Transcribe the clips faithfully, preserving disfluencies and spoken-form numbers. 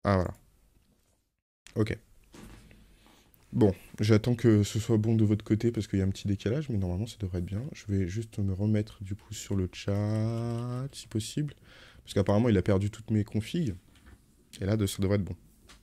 Ah, voilà. Ok. Bon, j'attends que ce soit bon de votre côté parce qu'il y a un petit décalage, mais normalement ça devrait être bien. Je vais juste me remettre du coup sur le chat, si possible. Parce qu'apparemment il a perdu toutes mes configs. Et là, de- ça devrait être bon.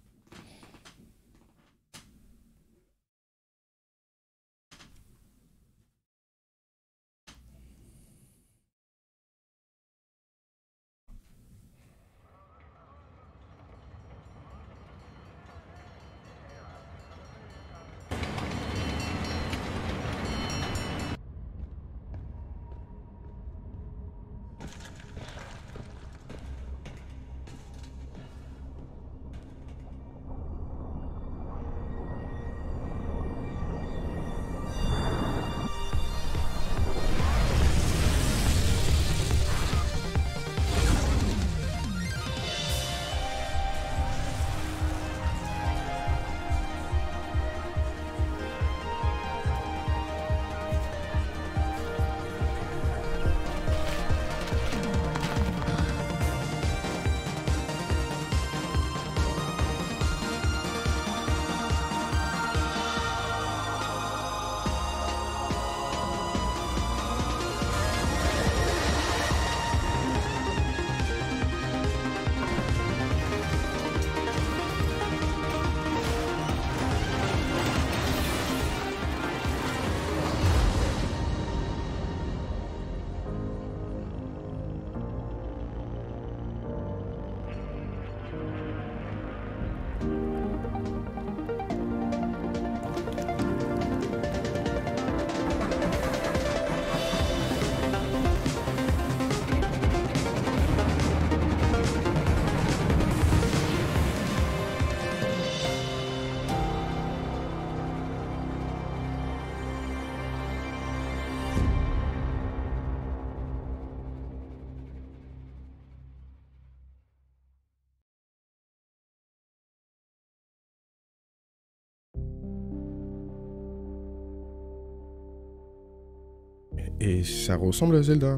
Et ça ressemble à Zelda.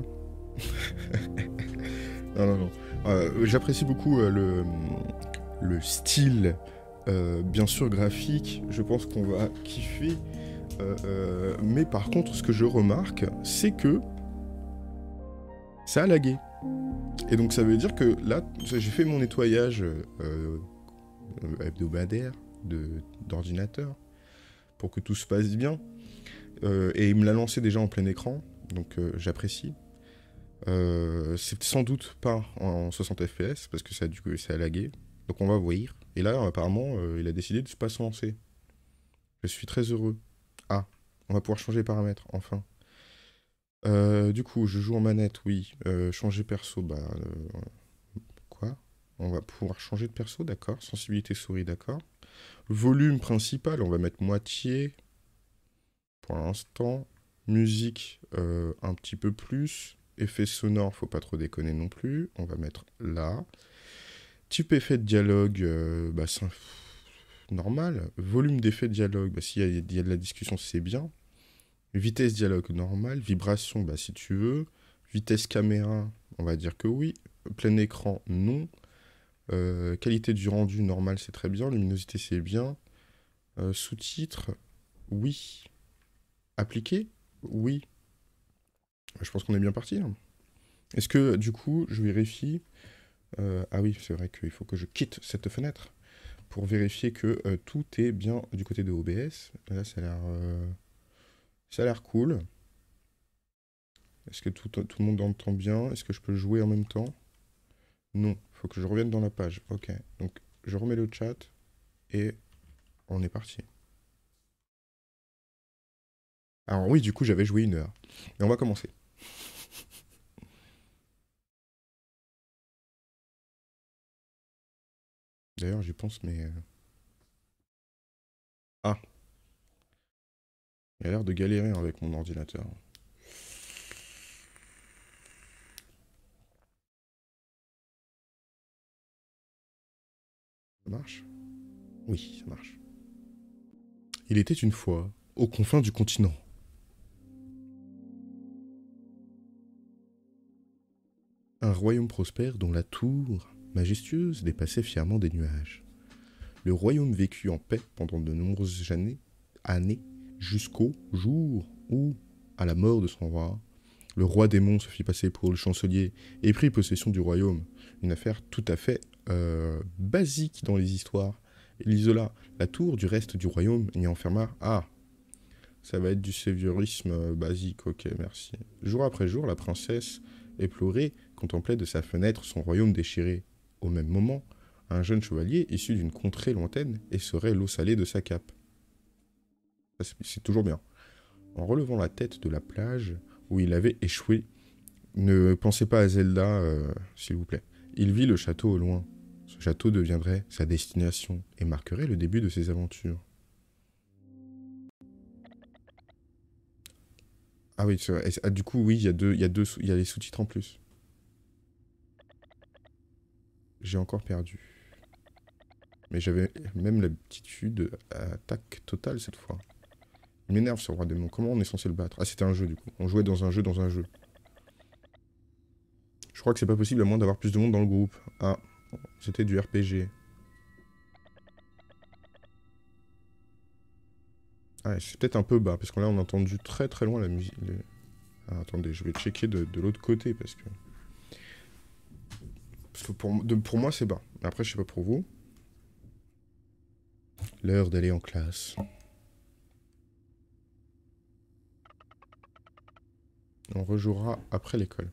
Non, non, non. Euh, J'apprécie beaucoup euh, le, le style, euh, bien sûr graphique. Je pense qu'on va kiffer. Euh, euh, mais par contre, ce que je remarque, c'est que ça a lagué. Et donc ça veut dire que là, j'ai fait mon nettoyage euh, hebdomadaire de- d'ordinateur pour que tout se passe bien. Euh, et il me l'a lancé déjà en plein écran, donc euh, j'apprécie. Euh, c'est sans doute pas en soixante F P S parce que ça a, du coup, ça a lagué. Donc on va voir. Et là, apparemment, euh, il a décidé de ne pas se lancer. Je suis très heureux. Ah, on va pouvoir changer les paramètres, enfin. Euh, du coup, je joue en manette, oui. Euh, changer perso, bah. euh, quoi? On va pouvoir changer de perso, d'accord. Sensibilité souris, d'accord. Volume principal, on va mettre moitié pour l'instant. Musique, euh, un petit peu plus. Effet sonore, faut pas trop déconner non plus. On va mettre là. Type effet de dialogue, euh, bah, c'est normal. Volume d'effet de dialogue, bah, s'il y, a- il y a de la discussion, c'est bien. Vitesse dialogue normal. Vibration, bah, si tu veux. Vitesse caméra, on va dire que oui. Plein écran, non. Euh, qualité du rendu normal, c'est très bien. Luminosité, c'est bien. Euh, Sous-titres, oui. Appliqué, oui. Je pense qu'on est bien parti, hein. Est-ce que, du coup, je vérifie... euh, ah oui, c'est vrai qu'il faut que je quitte cette fenêtre pour vérifier que euh, tout est bien du côté de O B S. Là, ça a l'air... euh, ça a l'air cool. Est-ce que tout, tout le monde entend bien? Est-ce que je peux jouer en même temps? Non, faut que je revienne dans la page. Ok, donc je remets le chat et on est parti. Alors oui, du coup, j'avais joué une heure. Et on va commencer. D'ailleurs, j'y pense, mais... euh, Ah, il a l'air de galérer avec mon ordinateur. Ça marche? Oui, ça marche. Il était une fois, aux confins du continent, un royaume prospère dont la tour majestueuse dépassait fièrement des nuages. Le royaume vécut en paix pendant de nombreuses années, années jusqu'au jour où, à la mort de son roi, le roi démon se fit passer pour le chancelier et prit possession du royaume. Une affaire tout à fait euh, basique dans les histoires. Il isola la tour du reste du royaume et y enferma... Ah, ça va être du séviorisme basique, ok, merci. Jour après jour, la princesse, éplorée, contemplait de sa fenêtre son royaume déchiré. Au même moment, un jeune chevalier, issu d'une contrée lointaine, essorait l'eau salée de sa cape. C'est toujours bien. En relevant la tête de la plage où il avait échoué, ne pensez pas à Zelda, euh, s'il vous plaît. Il vit le château au loin. Ce château deviendrait sa destination et marquerait le début de ses aventures. Ah oui, ah, du coup, oui, il y a deux, il y a deux, il y a les sous-titres en plus. J'ai encore perdu. Mais j'avais même l'habitude à attaque totale cette fois. Il m'énerve ce roi démon. Comment on est censé le battre? Ah, c'était un jeu du coup. On jouait dans un jeu dans un jeu. Je crois que c'est pas possible à moins d'avoir plus de monde dans le groupe. Ah, c'était du R P G. Ah, c'est peut-être un peu bas, parce que là on a entendu très très loin la musique. Les... Ah, attendez, je vais checker de, de l'autre côté, parce que... Parce que pour, de, pour moi c'est bas. Mais après, je sais pas pour vous. L'heure d'aller en classe. On rejouera après l'école.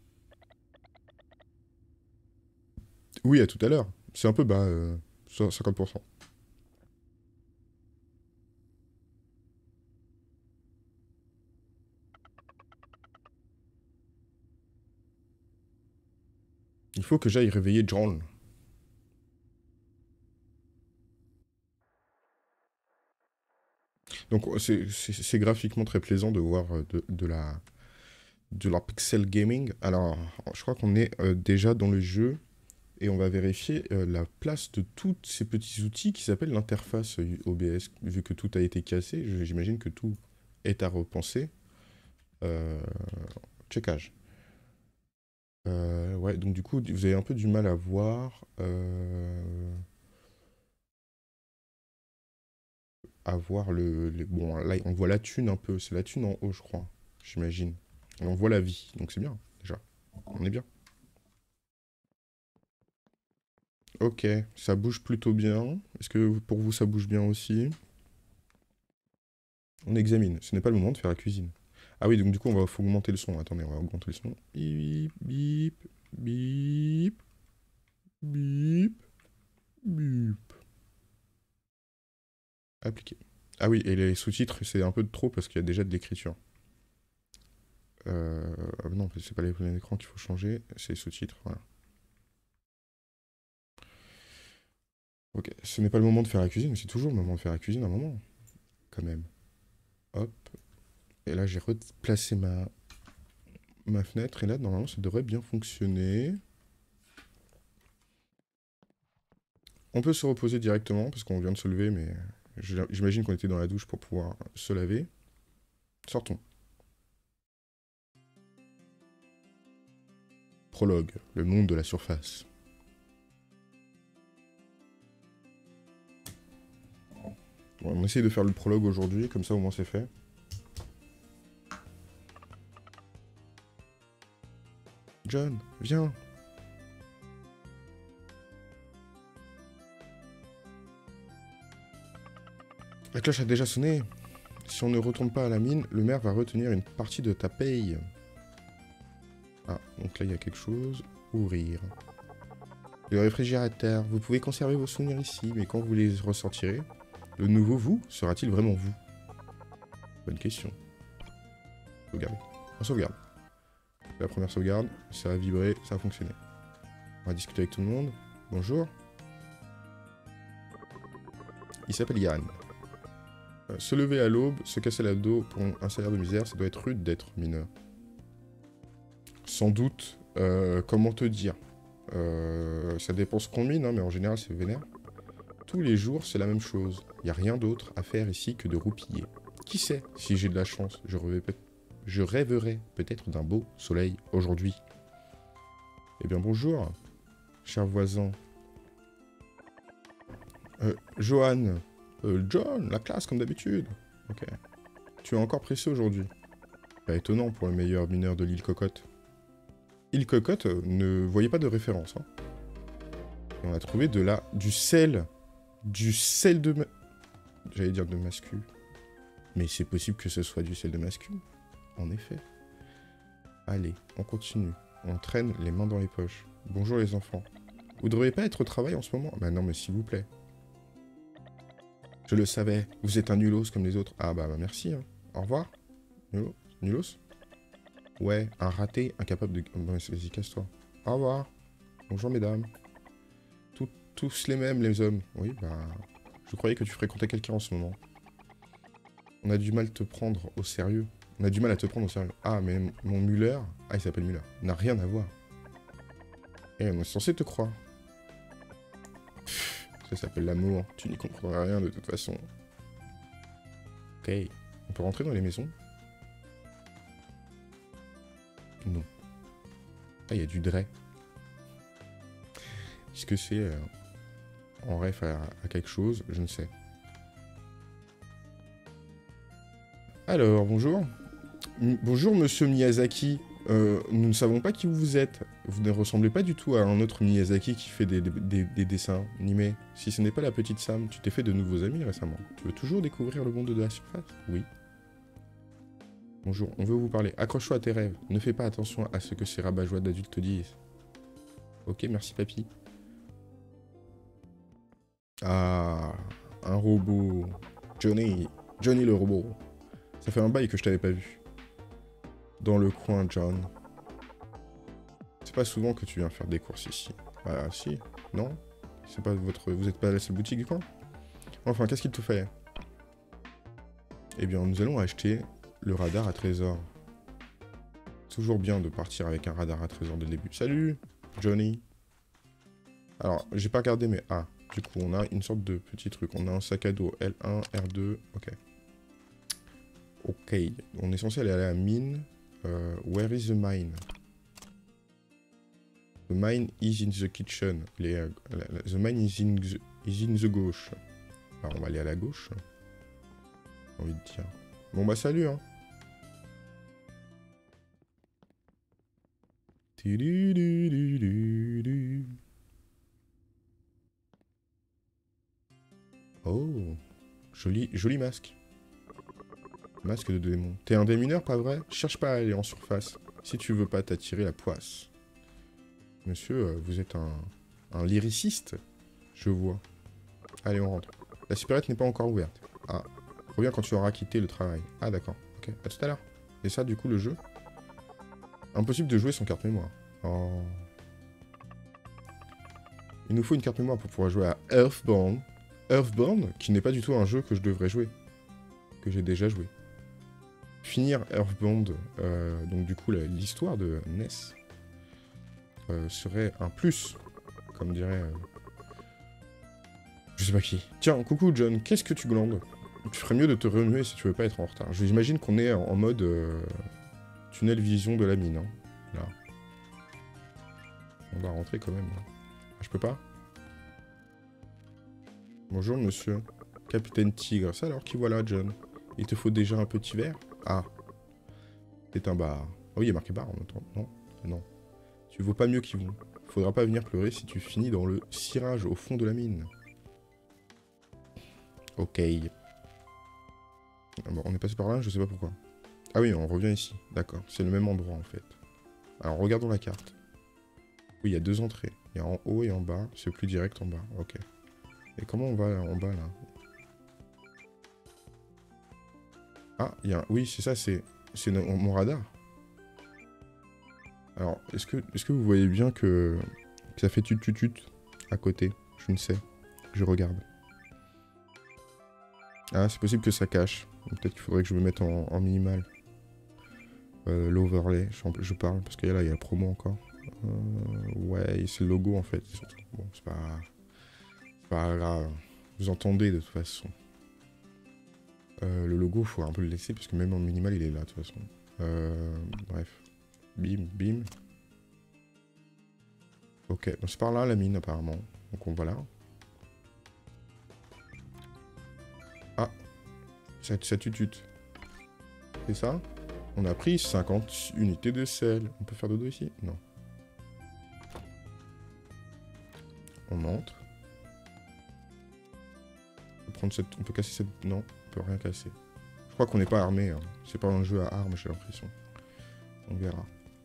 Oui, à tout à l'heure. C'est un peu bas, euh, cinquante pour cent. Il faut que j'aille réveiller John. Donc c'est graphiquement très plaisant de voir de, de, la, de la pixel gaming. Alors, je crois qu'on est euh, déjà dans le jeu. Et on va vérifier euh, la place de tous ces petits outils qui s'appellent l'interface O B S. Vu que tout a été cassé, j'imagine que tout est à repenser. Euh, checkage. Euh, ouais, donc du coup, vous avez un peu du mal à voir. Euh, à voir le, le... Bon, là, on voit la thune un peu. C'est la thune en haut, je crois. J'imagine. On voit la vie. Donc c'est bien, déjà. On est bien. Ok, ça bouge plutôt bien. Est-ce que pour vous, ça bouge bien aussi? On examine. Ce n'est pas le moment de faire la cuisine. Ah oui, donc du coup, on va augmenter le son. Attendez, on va augmenter le son. Bip, bip, bip, bip, bip. Appliquer. Ah oui, et les sous-titres, c'est un peu de trop parce qu'il y a déjà de l'écriture. Euh, non, c'est pas les pleins d'écran qu'il faut changer, c'est les sous-titres, voilà. Ok, ce n'est pas le moment de faire la cuisine, mais c'est toujours le moment de faire la cuisine à un moment. Quand même. Hop. Et là, j'ai replacé ma... ma fenêtre, et là, normalement, ça devrait bien fonctionner. On peut se reposer directement, parce qu'on vient de se lever, mais j'imagine qu'on était dans la douche pour pouvoir se laver. Sortons. Prologue, le monde de la surface. Bon, on essaye de faire le prologue aujourd'hui, comme ça au moins c'est fait. John, viens. La cloche a déjà sonné. Si on ne retourne pas à la mine, le maire va retenir une partie de ta paye. Ah, donc là il y a quelque chose. Ouvrir. Le réfrigérateur. Vous pouvez conserver vos souvenirs ici, mais quand vous les ressortirez, le nouveau vous sera-t-il vraiment vous? Bonne question. Sauvegarde. On sauvegarde. La première sauvegarde, ça a vibré, ça a fonctionné. On va discuter avec tout le monde. Bonjour. Il s'appelle Yann. Euh, se lever à l'aube, se casser la dos pour un salaire de misère, ça doit être rude d'être mineur. Sans doute, euh, comment te dire euh, ça dépend ce qu'on mine, hein, mais en général c'est vénère. Tous les jours, c'est la même chose. Il n'y a rien d'autre à faire ici que de roupiller. Qui sait, si j'ai de la chance, je, peut je rêverai peut-être d'un beau soleil aujourd'hui. Eh bien bonjour. cher voisin. Euh, Johan. Euh, John, la classe, comme d'habitude. Ok. Tu es encore pressé aujourd'hui. Pas étonnant pour le meilleur mineur de l'île Cocotte. Île Cocotte, euh, ne voyez pas de référence. Hein. Et on a trouvé de la... du sel. Du sel de... Ma... J'allais dire de mascu. Mais c'est possible que ce soit du sel de mascu. En effet. Allez, on continue. On traîne les mains dans les poches. Bonjour les enfants. Vous devriez pas être au travail en ce moment? Bah non, mais s'il vous plaît. Je le savais. Vous êtes un nulos comme les autres. Ah bah, bah merci. Hein. Au revoir. Nulos? Nulos? Ouais, un raté, incapable de... Bon, vas-y, casse-toi. Au revoir. Bonjour mesdames. Tout, tous les mêmes, les hommes. Oui, bah... Je croyais que tu fréquentais quelqu'un en ce moment. On a du mal à te prendre au sérieux. On a du mal à te prendre au sérieux. Ah, mais mon Muller... Ah, il s'appelle Muller. N'a rien à voir. Et on est censé te croire. Pff, ça s'appelle l'amour. Tu n'y comprendras rien de toute façon. Ok. On peut rentrer dans les maisons? Non. Ah, il y a du Dre. Est-ce que c'est euh, en ref à, à quelque chose? Je ne sais. Alors, bonjour. M bonjour, monsieur Miyazaki. Euh, nous ne savons pas qui vous êtes. Vous ne ressemblez pas du tout à un autre Miyazaki qui fait des, des, des dessins animés. Si ce n'est pas la petite Sam, tu t'es fait de nouveaux amis récemment. Tu veux toujours découvrir le monde de la surface? Oui. Bonjour, on veut vous parler. Accroche-toi à tes rêves. Ne fais pas attention à ce que ces rabat-joie d'adultes te disent. Ok, merci papy. Ah, un robot. Johnny. Johnny le robot. Ça fait un bail que je t'avais pas vu. Dans le coin, John. C'est pas souvent que tu viens faire des courses ici. Ah si, non? C'est pas votre... Vous êtes pas à la seule boutique du coin? Enfin, qu'est-ce qu'il te fait? Eh bien, nous allons acheter le radar à trésor. Toujours bien de partir avec un radar à trésor dès le début. Salut, Johnny. Alors, j'ai pas regardé, mais... Ah, du coup, on a une sorte de petit truc. On a un sac à dos L un, R deux, ok. Ok, on est censé aller à la mine. Uh, where is the mine? The mine is in the kitchen. Les, uh, la, la, the mine is in the, is in the gauche. Alors, on va aller à la gauche. J'ai envie de dire. Bon, bah, salut, hein. Oh, joli, joli masque. Masque de démon. T'es un démineur, pas vrai? Cherche pas à aller en surface, si tu veux pas t'attirer la poisse. Monsieur, euh, vous êtes un, un lyriciste? Je vois. Allez, on rentre. La supérette n'est pas encore ouverte. Ah, reviens quand tu auras quitté le travail. Ah, d'accord. Ok, à tout à l'heure. Et ça, du coup, le jeu? Impossible de jouer sans carte mémoire. Oh. Il nous faut une carte mémoire pour pouvoir jouer à Earthbound. Earthbound, qui n'est pas du tout un jeu que je devrais jouer. Que j'ai déjà joué. Finir Earthbound, euh, donc du coup l'histoire de N E S, euh, serait un plus, comme dirait... Euh, je sais pas qui. Tiens, coucou John, qu'est-ce que tu glandes? Tu ferais mieux de te remuer si tu veux pas être en retard. J'imagine qu'on est en, en mode euh, tunnel vision de la mine, hein, là. On va rentrer quand même. Hein. Ah, je peux pas? Bonjour monsieur. Capitaine Tigre. Ça alors, qui voilà John? Il te faut déjà un petit verre? Ah. C'est un bar. Ah oui, il y a marqué bar en même temps. Non? Non. Tu vaux pas mieux qu'ils vont. Faudra pas venir pleurer si tu finis dans le cirage au fond de la mine. Ok. Bon, on est passé par là, je sais pas pourquoi. Ah oui, on revient ici. D'accord. C'est le même endroit en fait. Alors, regardons la carte. Oui, il y a deux entrées. Il y a en haut et en bas. C'est plus direct en bas. Ok. Et comment on va en bas là? Ah, il y a un... Oui, c'est ça, c'est... C'est mon radar. Alors, est-ce que, est-ce que vous voyez bien que, que ça fait tut-tut-tut à côté? Je ne sais. Je regarde. Ah, c'est possible que ça cache. Peut-être qu'il faudrait que je me mette en, en minimal. Euh, L'overlay, je, je parle, parce que là, il y a la promo encore. Euh, ouais, c'est le logo en fait, surtout. Bon, c'est pas... C'est pas grave. Vous entendez de toute façon. Euh, le logo, faut un peu le laisser, parce que même en minimal, il est là, de toute façon. Euh, bref. Bim, bim. Ok, donc c'est par là la mine apparemment. Donc on va là. Ah, ça, ça tutute. C'est ça? On a pris cinquante unités de sel. On peut faire dodo ici? Non. On monte. On peut, prendre cette... on peut casser cette... Non, on peut rien casser. Je crois qu'on n'est pas armé. Hein. C'est pas un jeu à armes, j'ai l'impression. On verra.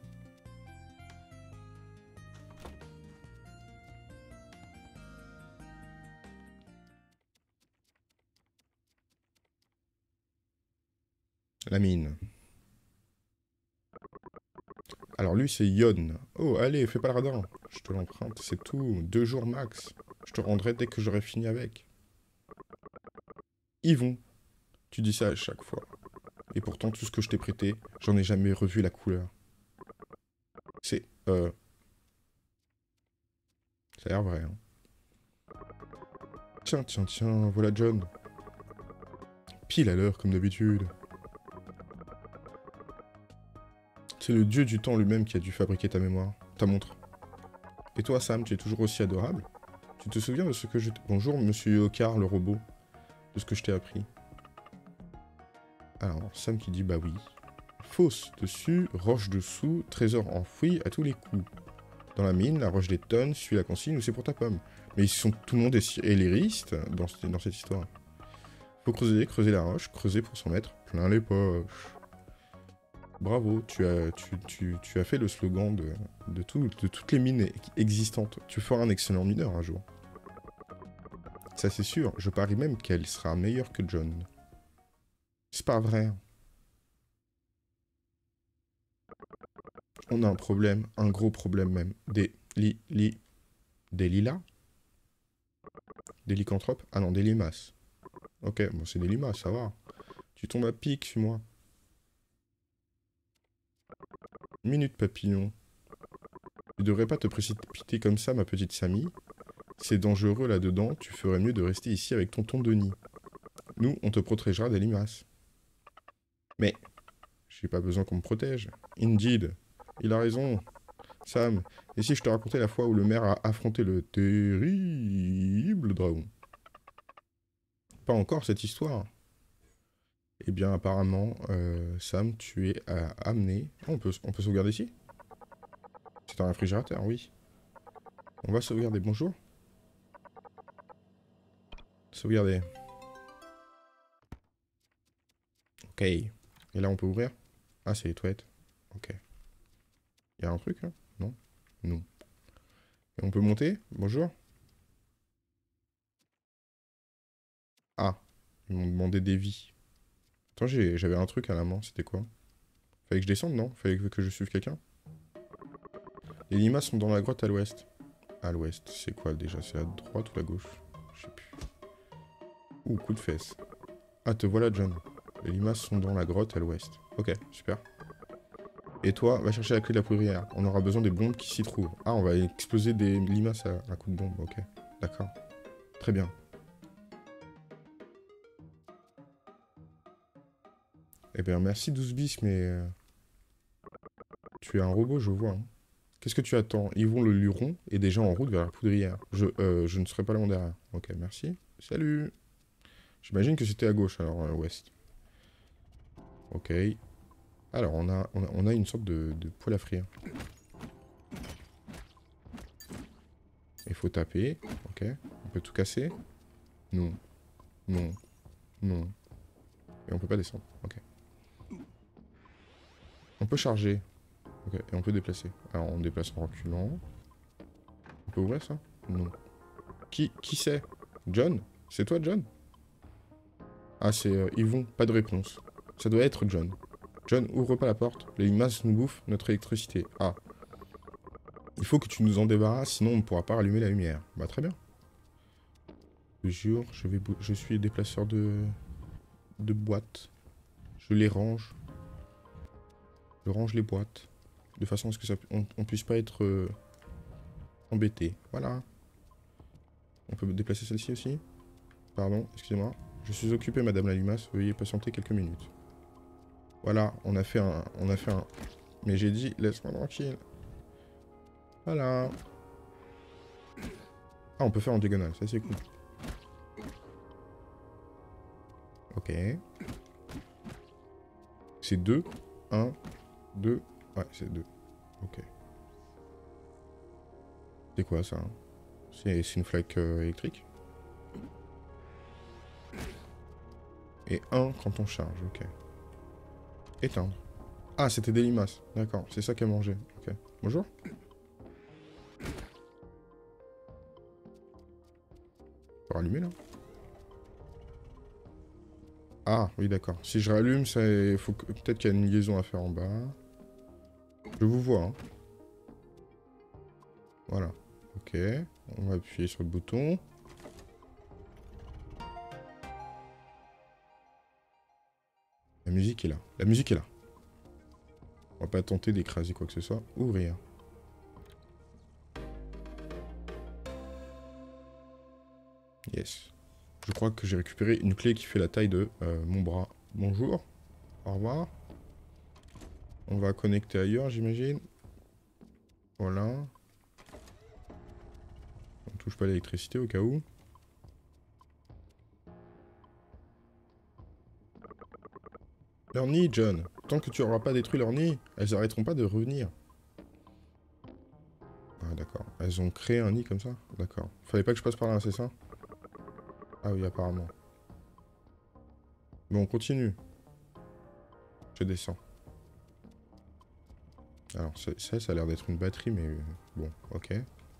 La mine. Alors lui, c'est Yon. Oh, allez, fais pas le radar. Je te l'emprunte, c'est tout. Deux jours max. Je te rendrai dès que j'aurai fini avec. Yvon. Tu dis ça à chaque fois. Et pourtant, tout ce que je t'ai prêté, j'en ai jamais revu la couleur. C'est... Euh... Ça a l'air vrai, hein. Tiens, tiens, tiens, voilà John. Pile à l'heure, comme d'habitude. C'est le dieu du temps lui-même qui a dû fabriquer ta mémoire, ta montre. Et toi, Sam, tu es toujours aussi adorable? Tu te souviens de ce que je... Bonjour, monsieur Yokar, le robot. De ce que je t'ai appris. Alors, Sam qui dit bah oui. Fosse dessus, roche dessous, trésor enfoui à tous les coups. Dans la mine, la roche des tonnes suit la consigne ou c'est pour ta pomme. Mais ils sont tout le monde est élériste dans, dans cette histoire. Faut creuser, creuser la roche, creuser pour s'en mettre plein les poches. Bravo, tu as, tu, tu, tu as fait le slogan de, de, tout, de toutes les mines existantes. Tu feras un excellent mineur un jour. Ça c'est sûr, je parie même qu'elle sera meilleure que John. C'est pas vrai. On a un problème, un gros problème même. Des li, li, des lilas? Des lycanthropes? Ah non, des limaces. Ok, bon c'est des limaces, ça va. Tu tombes à pic, suis-moi. Minute papillon. Tu devrais pas te précipiter comme ça, ma petite Sammy. C'est dangereux là-dedans, tu ferais mieux de rester ici avec tonton Denis. Nous, on te protégera des limaces. Mais, j'ai pas besoin qu'on me protège. Indeed. Il a raison. Sam, et si je te racontais la fois où le maire a affronté le terrible dragon? Pas encore cette histoire. Eh bien, apparemment, euh, Sam, tu es euh, amené... Oh, on peut, on peut sauvegarder ici? C'est un réfrigérateur, oui. On va sauvegarder. Bonjour. Sauvegarder. Ok. Et là, on peut ouvrir? Ah, c'est les toilettes. Ok. Il y a un truc, là? Non? Non. Et on peut monter? Bonjour. Ah. Ils m'ont demandé des vies. Attends, j'avais un truc à la main. C'était quoi? Fallait que je descende, non? Fallait que je suive quelqu'un? Les limaces sont dans la grotte à l'ouest. À l'ouest, c'est quoi déjà? C'est à droite ou à gauche? Je sais plus. Ouh, coup de fesse. Ah, te voilà, John. Les limaces sont dans la grotte à l'ouest. Ok, super. Et toi, va chercher la clé de la poudrière. On aura besoin des bombes qui s'y trouvent. Ah, on va exploser des limaces à un coup de bombe. Ok, d'accord. Très bien. Eh bien, merci douze bis, mais... Euh... Tu es un robot, je vois. Hein. Qu'est-ce que tu attends? Yvon le luron est déjà en route vers la poudrière. Je, euh, je ne serai pas là en derrière. Ok, merci. Salut. J'imagine que c'était à gauche, alors, à l'ouest. Ok. Alors, on a, on a, on a une sorte de, de poêle à frire. Il faut taper. Ok. On peut tout casser? Non. Non. Non. Et on peut pas descendre. Ok. On peut charger. Ok. Et on peut déplacer. Alors, on déplace en reculant. On peut ouvrir ça? Non. Qui, qui c'est? John? C'est toi, John? Ah, c'est euh, Yvon. Pas de réponse. Ça doit être John. John, ouvre pas la porte. Les limaces nous bouffent notre électricité. Ah. Il faut que tu nous en débarrasses, sinon on ne pourra pas rallumer la lumière. Bah, très bien. Je jure, je, vais je suis déplaceur de... de boîtes. Je les range. Je range les boîtes. De façon à ce que ça, on, on puisse pas être euh, embêté. Voilà. On peut déplacer celle-ci aussi? Pardon, excusez-moi. Je suis occupé, madame la limace. Veuillez patienter quelques minutes. Voilà, on a fait un... On a fait un... Mais j'ai dit, laisse-moi tranquille. Voilà. Ah, on peut faire en diagonale, ça c'est cool. Ok. C'est deux. un, deux. Ouais, c'est deux. Ok. C'est quoi ça? C'est une flaque euh, électrique. Et un quand on charge, ok. Éteindre. Ah, c'était des limaces. D'accord, c'est ça qu'elle mangeait. Ok. Bonjour. Faut rallumer là. Ah, oui, d'accord. Si je rallume, ça, il faut que... peut-être qu'il y a une liaison à faire en bas. Je vous vois, hein. Voilà. Ok. On va appuyer sur le bouton. La musique est là. La musique est là. On va pas tenter d'écraser quoi que ce soit. Ouvrir. Yes. Je crois que j'ai récupéré une clé qui fait la taille de euh, mon bras. Bonjour. Au revoir. On va connecter ailleurs, j'imagine. Voilà. On touche pas l'électricité au cas où. Leur nid, John. Tant que tu n'auras pas détruit leur nid, elles arrêteront pas de revenir. Ah d'accord. Elles ont créé un nid comme ça? D'accord. Fallait pas que je passe par là, c'est ça? Ah oui, apparemment. Bon, on continue. Je descends. Alors, ça, ça a l'air d'être une batterie, mais... Bon, ok.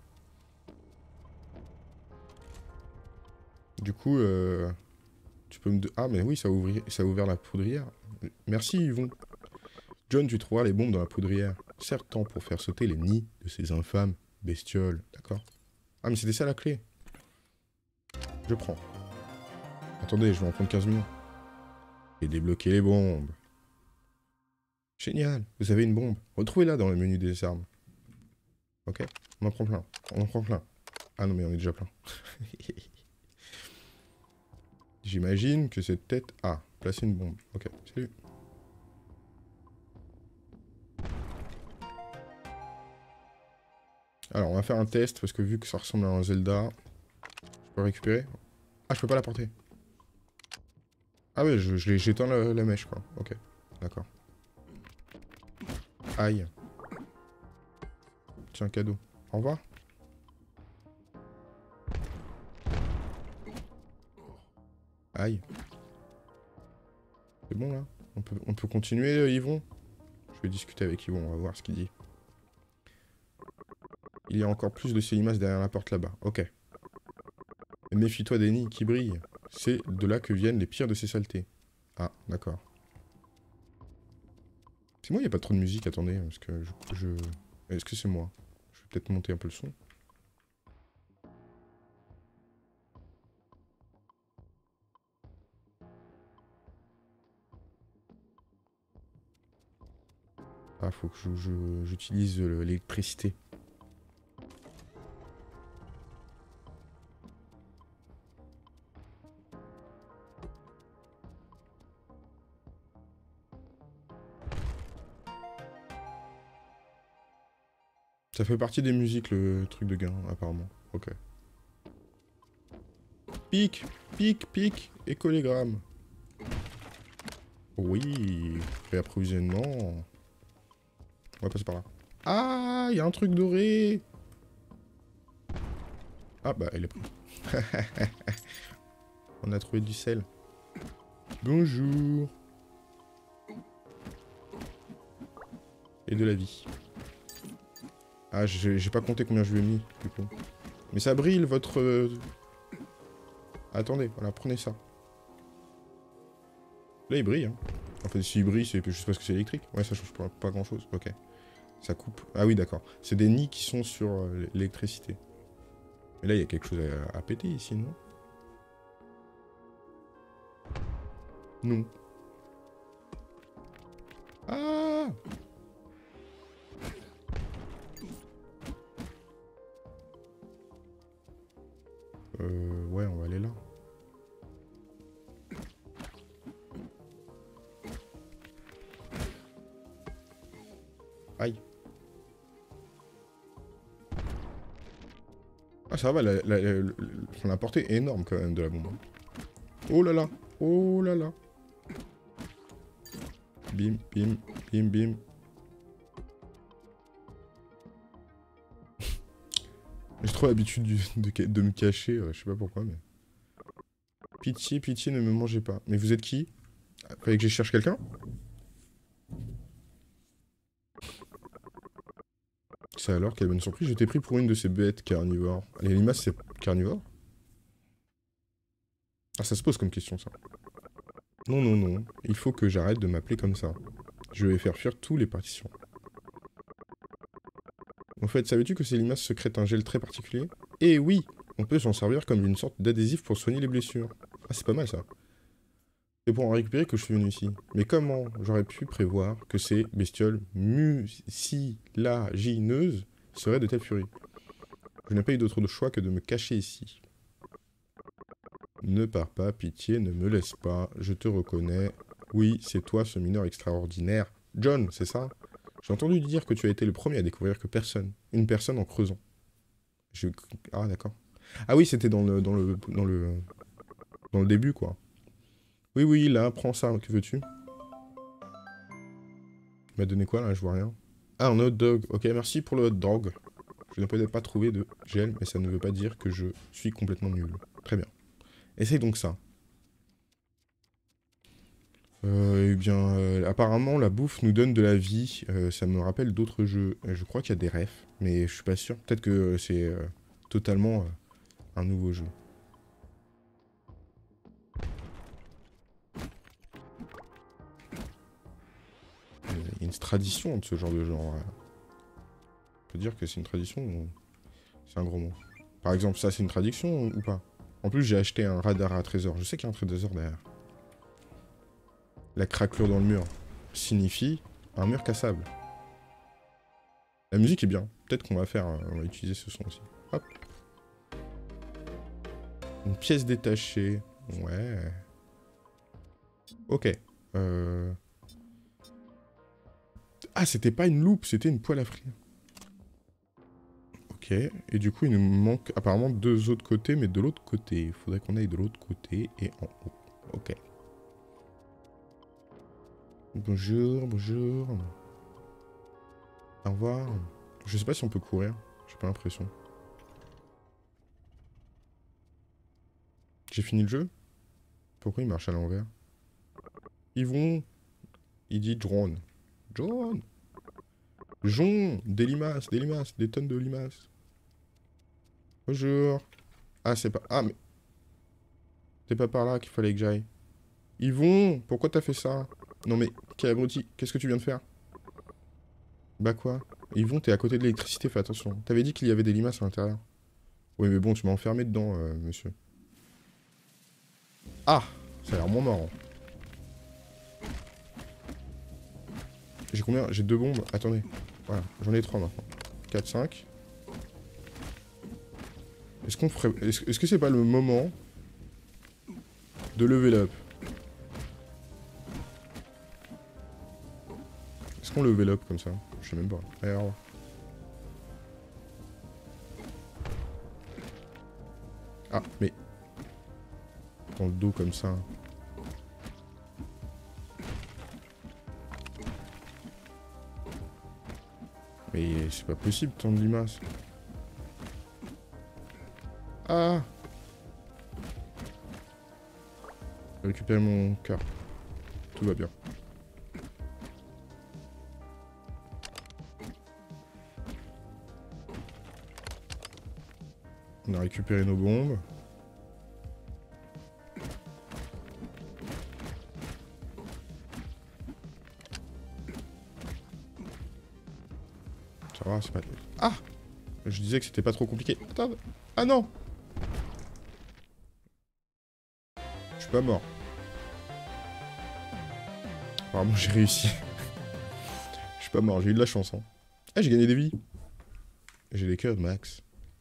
Du coup, euh... tu peux me... Ah, mais oui, ça a, ouvri... ça a ouvert la poudrière. Merci, Yvon. John, tu trouveras les bombes dans la poudrière. Certes, pour faire sauter les nids de ces infâmes bestioles. D'accord. Ah, mais c'était ça la clé. Je prends. Attendez, je vais en prendre quinze minutes. Et débloquer les bombes. Génial, vous avez une bombe. Retrouvez-la dans le menu des armes. Ok, on en prend plein. On en prend plein. Ah non, mais on est déjà plein. J'imagine que c'est peut-être... Ah, placer une bombe. Ok, salut. Alors, on va faire un test, parce que vu que ça ressemble à un Zelda... Je peux récupérer? Ah, je peux pas la porter. Ah ouais, j'éteins la, la mèche, quoi. Ok, d'accord. Aïe. Tiens, cadeau. Au revoir. Aïe. C'est bon, là? On peut, on peut continuer, euh, Yvon? Je vais discuter avec Yvon, on va voir ce qu'il dit. Il y a encore plus de ces limaces derrière la porte là-bas. Ok. Méfie-toi des nids qui brillent. C'est de là que viennent les pires de ces saletés. Ah, d'accord. C'est moi, il n'y a pas trop de musique, attendez, parce que je... je... Est-ce que c'est moi? Je vais peut-être monter un peu le son. Ah, faut que j'utilise je, je, l'électricité. Ça fait partie des musiques, le truc de gain, apparemment. Ok. Pique, pique, pique, écolégramme. Oui, réapprovisionnement. On va passer par là. Ah, il y a un truc doré. Ah, bah, elle est prise. On a trouvé du sel. Bonjour. Et de la vie. Ah, j'ai pas compté combien je lui ai mis, du coup. Mais ça brille, votre... Euh... Attendez, voilà, prenez ça. Là, il brille, hein. En fait, s'il brille, c'est juste parce que c'est électrique. Ouais, ça change pas, pas grand-chose. Ok. Ça coupe. Ah oui, d'accord. C'est des nids qui sont sur euh, l'électricité. Mais là, il y a quelque chose à, à péter ici, non? Non. Ah! Euh... Ouais, on va aller là. Aïe. Ah, Ah, ça va, la, la, la, la, la portée est énorme quand même de la bombe. Oh là là. Oh là là. Bim, bim, bim, bim. J'ai trop l'habitude de, de me cacher, euh, je sais pas pourquoi, mais... Pitié, pitié, ne me mangez pas. Mais vous êtes qui? Fallait que je cherche quelqu'un? C'est alors, quelle bonne surprise, j'étais pris pour une de ces bêtes carnivores. Les limaces, c'est carnivore? Ah, ça se pose comme question, ça. Non, non, non, il faut que j'arrête de m'appeler comme ça. Je vais faire fuir tous les participants. En fait, savais-tu que ces limaces secrètent un gel très particulier? Eh oui, on peut s'en servir comme une sorte d'adhésif pour soigner les blessures. Ah, c'est pas mal, ça. C'est pour en récupérer que je suis venu ici. Mais comment j'aurais pu prévoir que ces bestioles mucilagineuses seraient de telle furie? Je n'ai pas eu d'autre choix que de me cacher ici. Ne pars pas, pitié, ne me laisse pas, je te reconnais. Oui, c'est toi ce mineur extraordinaire. John, c'est ça? J'ai entendu dire que tu as été le premier à découvrir que personne, une personne en creusant. Je... Ah, d'accord. Ah oui, c'était dans le, dans le, dans le, dans le début, quoi. Oui, oui, là, prends ça, que veux-tu? Tu m'as donné quoi, là? Je vois rien. Ah, un hot dog. Ok, merci pour le hot dog. Je n'ai peut-être pas trouvé de gel, mais ça ne veut pas dire que je suis complètement nul. Très bien. Essaye donc ça. Euh, eh bien, euh, apparemment, la bouffe nous donne de la vie. Euh, ça me rappelle d'autres jeux. Euh, je crois qu'il y a des refs, mais je suis pas sûr. Peut-être que euh, c'est euh, totalement euh, un nouveau jeu. Il y a une tradition de ce genre de genre. Ouais. On peut dire que c'est une tradition ou... C'est un gros mot. Par exemple, ça, c'est une tradition ou pas? En plus, j'ai acheté un radar à trésor. Je sais qu'il y a un trésor derrière. La craquelure dans le mur signifie un mur cassable. La musique est bien. Peut-être qu'on va faire... On va utiliser ce son aussi. Hop. Une pièce détachée. Ouais. Ok. Euh... Ah, c'était pas une loupe, c'était une poêle à frire. Ok. Et du coup, il nous manque apparemment deux autres côtés, mais de l'autre côté. Il faudrait qu'on aille de l'autre côté et en haut. Ok. Bonjour, bonjour. Au revoir. Je sais pas si on peut courir. J'ai pas l'impression. J'ai fini le jeu? Pourquoi il marche à l'envers? Ils vont... Il dit drone. Drone. Jon. Des limaces, des limaces, des tonnes de limaces. Bonjour. Ah, c'est pas... Ah, mais... C'est pas par là qu'il fallait que j'aille. Ils vont. Pourquoi t'as fait ça? Non mais, quel abruti. Qu'est-ce que tu viens de faire? Bah quoi? Ils vont, t'es à côté de l'électricité, fais attention. T'avais dit qu'il y avait des limaces à l'intérieur. Oui, mais bon, tu m'as enfermé dedans, euh, monsieur. Ah! Ça a l'air moins marrant. J'ai combien? J'ai deux bombes. Attendez. Voilà, j'en ai trois maintenant. quatre, cinq. Est-ce qu'on ferait... Est-ce est-ce que c'est pas le moment de level up? Est-ce qu'on level up comme ça? Je sais même pas. Allez, au revoir. Ah, mais... Dans le dos comme ça. Mais c'est pas possible tant de limaces. Ah! J'ai récupéré mon cœur. Tout va bien. On a récupéré nos bombes. Ça va, c'est pas... Ah! Je disais que c'était pas trop compliqué. Attends. Ah non! Je suis pas mort. Apparemment, j'ai réussi. Je suis pas mort, j'ai eu de la chance. Hein. Ah, j'ai gagné des vies. J'ai des cœurs de max.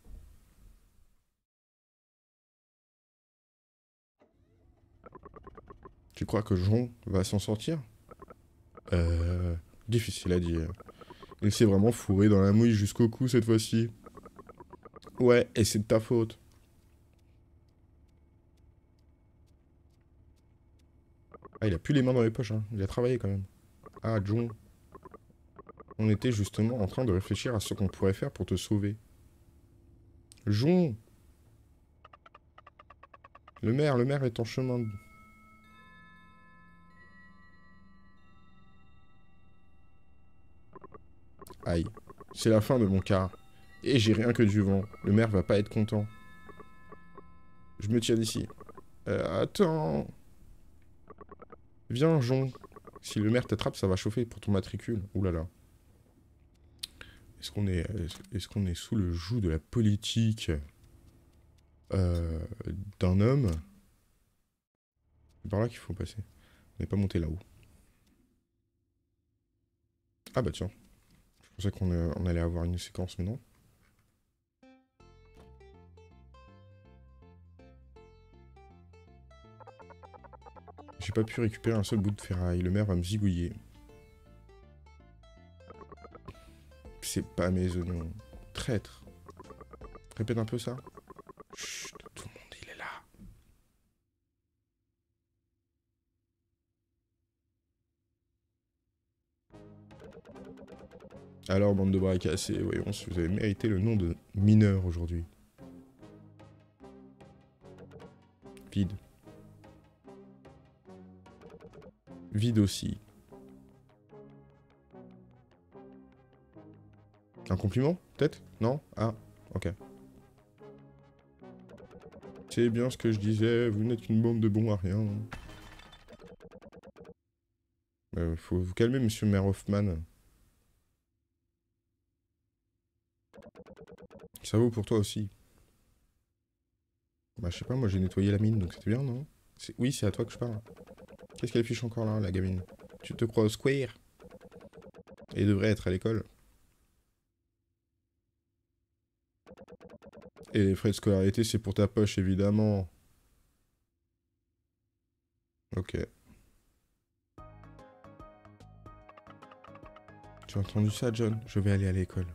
Tu crois que Jon va s'en sortir? Euh... Difficile à dire. Il s'est vraiment fourré dans la mouille jusqu'au cou cette fois-ci. Ouais, et c'est de ta faute. Ah, il a plus les mains dans les poches, hein. Il a travaillé quand même. Ah, John. On était justement en train de réfléchir à ce qu'on pourrait faire pour te sauver. Jon, le maire, le maire est en chemin. de- Aïe, c'est la fin de mon quart. Et j'ai rien que du vent. Le maire va pas être content. Je me tire d'ici. Euh, attends. Viens, Jon. Si le maire t'attrape, ça va chauffer pour ton matricule. Ouh là là. Est-ce qu'on est, est-ce qu'on est sous le joug de la politique euh, d'un homme? C'est par là qu'il faut passer. On n'est pas monté là-haut. Ah bah tiens. Je pensais qu'on euh, on allait avoir une séquence, mais non. J'ai pas pu récupérer un seul bout de ferraille. Le maire va me zigouiller. C'est pas mes oignons. Traître. Répète un peu ça. Chut, tout le monde, il est là. Alors, bande de bras cassés, voyons si vous avez mérité le nom de mineur aujourd'hui. Vide. Vide aussi. Un compliment, peut-être? Non? Ah, ok. C'est bien ce que je disais, vous n'êtes qu'une bande de bons à rien. Euh, faut vous calmer, monsieur Maire Hoffman. Ça vaut pour toi aussi. Bah, je sais pas, moi j'ai nettoyé la mine, donc c'était bien, non? Oui, c'est à toi que je parle. Qu'est-ce qu'elle affiche encore là, la gamine? Tu te crois au square? Elle devrait être à l'école. Et les frais de scolarité, c'est pour ta poche, évidemment. Ok. Tu as entendu ça, John? Je vais aller à l'école.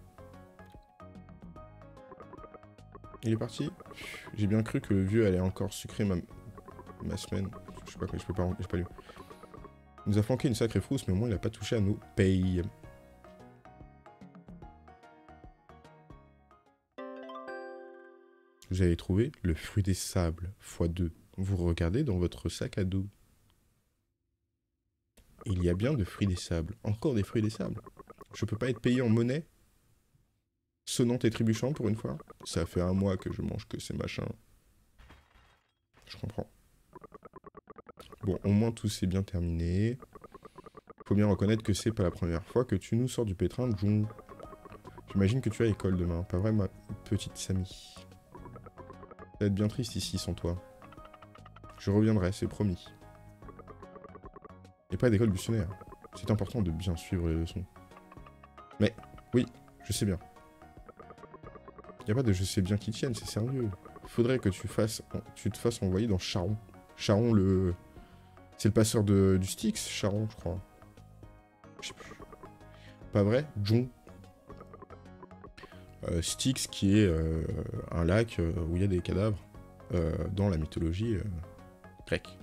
Il est parti? J'ai bien cru que le vieux allait encore sucrer ma, ma semaine. Je sais pas quoi, je peux pas, j'ai pas lu. Il nous a flanqué une sacrée frousse, mais au moins il a pas touché à nos payes. Vous avez trouvé le fruit des sables, fois deux. Vous regardez dans votre sac à dos. Il y a bien de fruits des sables. Encore des fruits des sables. Je peux pas être payé en monnaie? Sonnant et trébuchant pour une fois? Ça fait un mois que je mange que ces machins. Je comprends. Bon, au moins tout s'est bien terminé. Faut bien reconnaître que c'est pas la première fois que tu nous sors du pétrin de Jung. J'imagine que tu as école demain, pas vrai ma petite Samy? Ça va être bien triste ici sans toi. Je reviendrai, c'est promis. Et pas d'école buissonnaire. C'est important de bien suivre les leçons. Mais, oui, je sais bien. Y a pas de je sais bien qui tienne, c'est sérieux. Faudrait que tu fasses, tu te fasses envoyer dans Charon. Charon, le... C'est le passeur de, du Styx, Charon, je crois. Je sais plus. Pas vrai? Jon. Euh, Styx, qui est euh, un lac euh, où il y a des cadavres euh, dans la mythologie euh, grecque.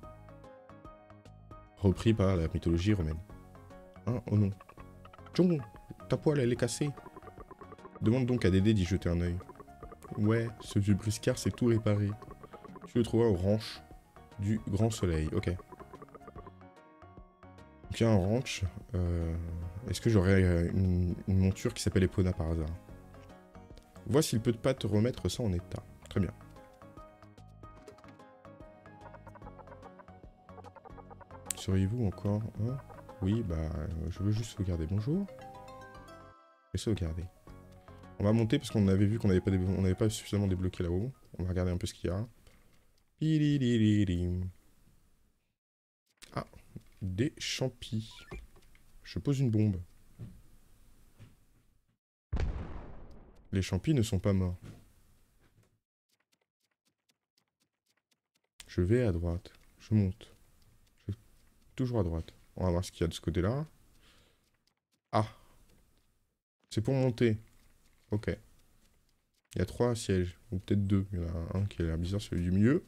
Repris par la mythologie romaine. Hein? Oh non. Jon, ta poêle, elle est cassée. Demande donc à Dédé d'y jeter un œil. Ouais, ce vieux briscard s'est tout réparé. Tu le trouveras au ranch du Grand Soleil. Ok. Donc il y a un ranch. Euh... Est-ce que j'aurais une, une monture qui s'appelle Epona par hasard? Vois s'il peut pas te remettre ça en état. Très bien. Seriez-vous encore hein? Oui, bah, euh, je veux juste sauvegarder. Bonjour. Et sauvegarder. On va monter parce qu'on avait vu qu'on n'avait pas, on pas suffisamment débloqué là-haut. On va regarder un peu ce qu'il y a. Ah, des champis. Je pose une bombe. Les champis ne sont pas morts. Je vais à droite. Je monte. Je... Toujours à droite. On va voir ce qu'il y a de ce côté-là. Ah. C'est pour monter. Ok. Il y a trois sièges, ou peut-être deux. Il y en a un qui a l'air bizarre, celui du milieu.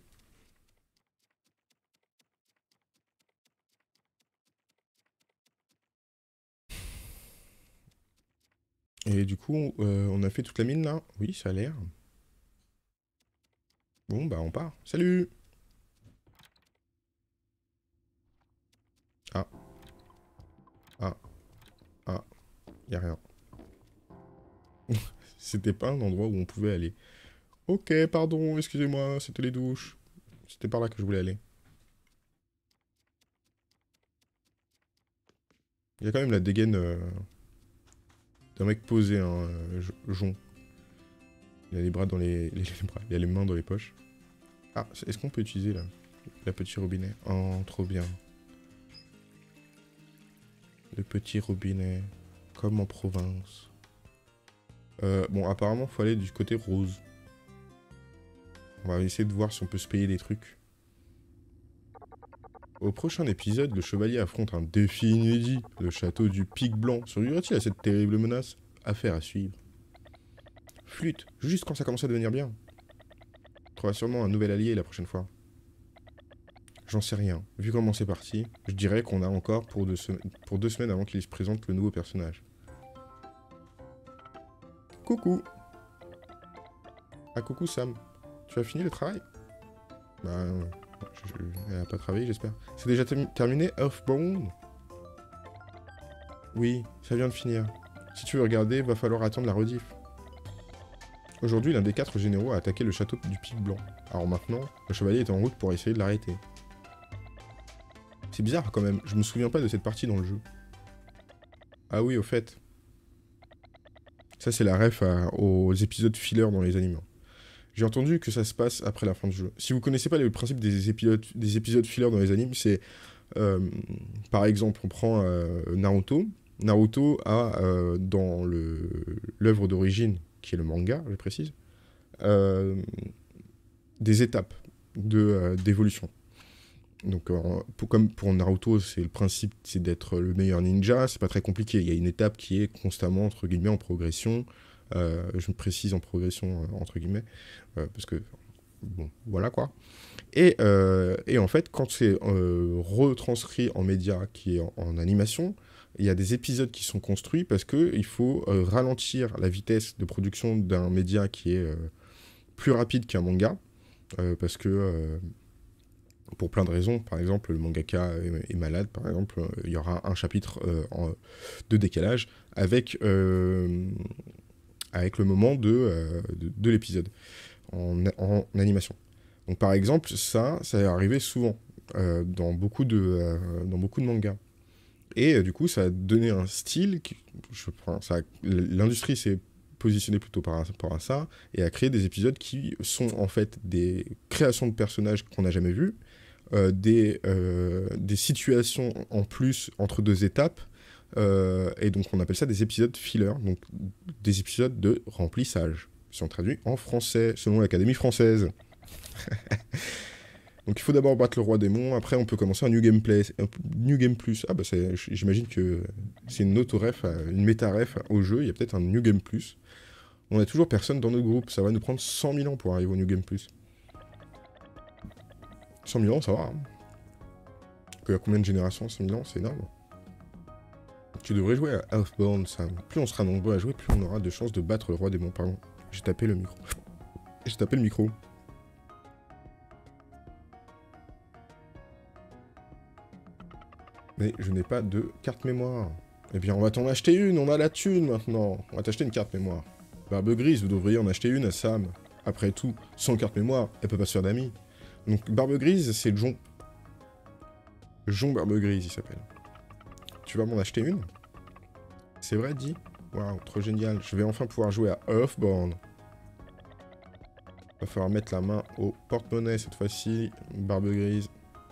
Et du coup, euh, on a fait toute la mine là? Oui, ça a l'air. Bon, bah on part. Salut! Ah, ah, ah, y a rien. C'était pas un endroit où on pouvait aller. Ok, pardon, excusez-moi, c'était les douches. C'était par là que je voulais aller. Il y a quand même la dégaine euh, d'un mec posé, hein, euh, Jon. Il a les bras dans les... les bras, il a les mains dans les poches. Ah, est-ce qu'on peut utiliser la, la petit robinet? Oh, trop bien. Le petit robinet, comme en province. Euh, bon, apparemment, faut aller du côté rose. On va essayer de voir si on peut se payer des trucs. Au prochain épisode, le chevalier affronte un défi inédit, le château du Pic Blanc. Survivra-t-il à cette terrible menace? Affaire à suivre. Flûte, juste quand ça commence à devenir bien. On trouvera sûrement un nouvel allié la prochaine fois. J'en sais rien. Vu comment c'est parti, je dirais qu'on a encore pour deux, pour deux semaines avant qu'il se présente le nouveau personnage. Coucou. Ah coucou Sam. Tu as fini le travail? Bah... Je, je, elle a pas travaillé j'espère. C'est déjà terminé Earthbound? Oui, ça vient de finir. Si tu veux regarder, va falloir attendre la rediff. Aujourd'hui, l'un des quatre généraux a attaqué le château du Pic Blanc. Alors maintenant, le chevalier est en route pour essayer de l'arrêter. C'est bizarre quand même, je me souviens pas de cette partie dans le jeu. Ah oui, au fait. Ça c'est la ref à, aux épisodes filler dans les animes. J'ai entendu que ça se passe après la fin du jeu. Si vous connaissez pas le principe des épisodes, des épisodes filler dans les animes, c'est... Euh, par exemple, on prend euh, Naruto. Naruto a, euh, dans l'œuvre d'origine, qui est le manga, je précise, euh, des étapes d'évolution. Donc, euh, pour, comme pour Naruto, c'est le principe, c'est d'être le meilleur ninja, c'est pas très compliqué. Il y a une étape qui est constamment, entre guillemets, en progression. Euh, je me précise en progression, euh, entre guillemets, euh, parce que, bon, voilà quoi. Et, euh, et en fait, quand c'est euh, retranscrit en média, qui est en, en animation, il y a des épisodes qui sont construits parce qu'il faut euh, ralentir la vitesse de production d'un média qui est euh, plus rapide qu'un manga, euh, parce que... Euh, pour plein de raisons. Par exemple, le mangaka est, est malade, par exemple, euh, il y aura un chapitre euh, en, de décalage avec, euh, avec le moment de, euh, de, de l'épisode en, en animation. Donc par exemple, ça, ça est arrivé souvent euh, dans, beaucoup de, euh, dans beaucoup de mangas. Et euh, du coup, ça a donné un style, qui, je prends, ça, l'industrie s'est positionnée plutôt par rapport à ça, et a créé des épisodes qui sont en fait des créations de personnages qu'on n'a jamais vus, Euh, des, euh, des situations en plus entre deux étapes, euh, et donc on appelle ça des épisodes filler, donc des épisodes de remplissage, si on traduit en français, selon l'Académie française. Donc il faut d'abord battre le roi démon, après on peut commencer un New Game, Play, un New Game Plus. Ah bah j'imagine que c'est une auto-ref, une méta-ref au jeu, il y a peut-être un New Game Plus. On a toujours personne dans notre groupe, ça va nous prendre cent mille ans pour arriver au New Game Plus. cent mille ans, ça va. Hein. Il y a combien de générations? cent mille ans, c'est énorme. Tu devrais jouer à Earthbound, Sam. Plus on sera nombreux à jouer, plus on aura de chances de battre le roi démon. Pardon, j'ai tapé le micro. J'ai tapé le micro. Mais je n'ai pas de carte mémoire. Eh bien, on va t'en acheter une, on a la thune maintenant. On va t'acheter une carte mémoire. Barbe Grise, vous devriez en acheter une à Sam. Après tout, sans carte mémoire, elle peut pas se faire d'amis. Donc, Barbe Grise, c'est Jon. Jon Barbe Grise, il s'appelle. Tu vas m'en acheter une? C'est vrai, dit? Waouh, trop génial. Je vais enfin pouvoir jouer à Earthbound. Va falloir mettre la main au porte-monnaie cette fois-ci. Barbe Grise.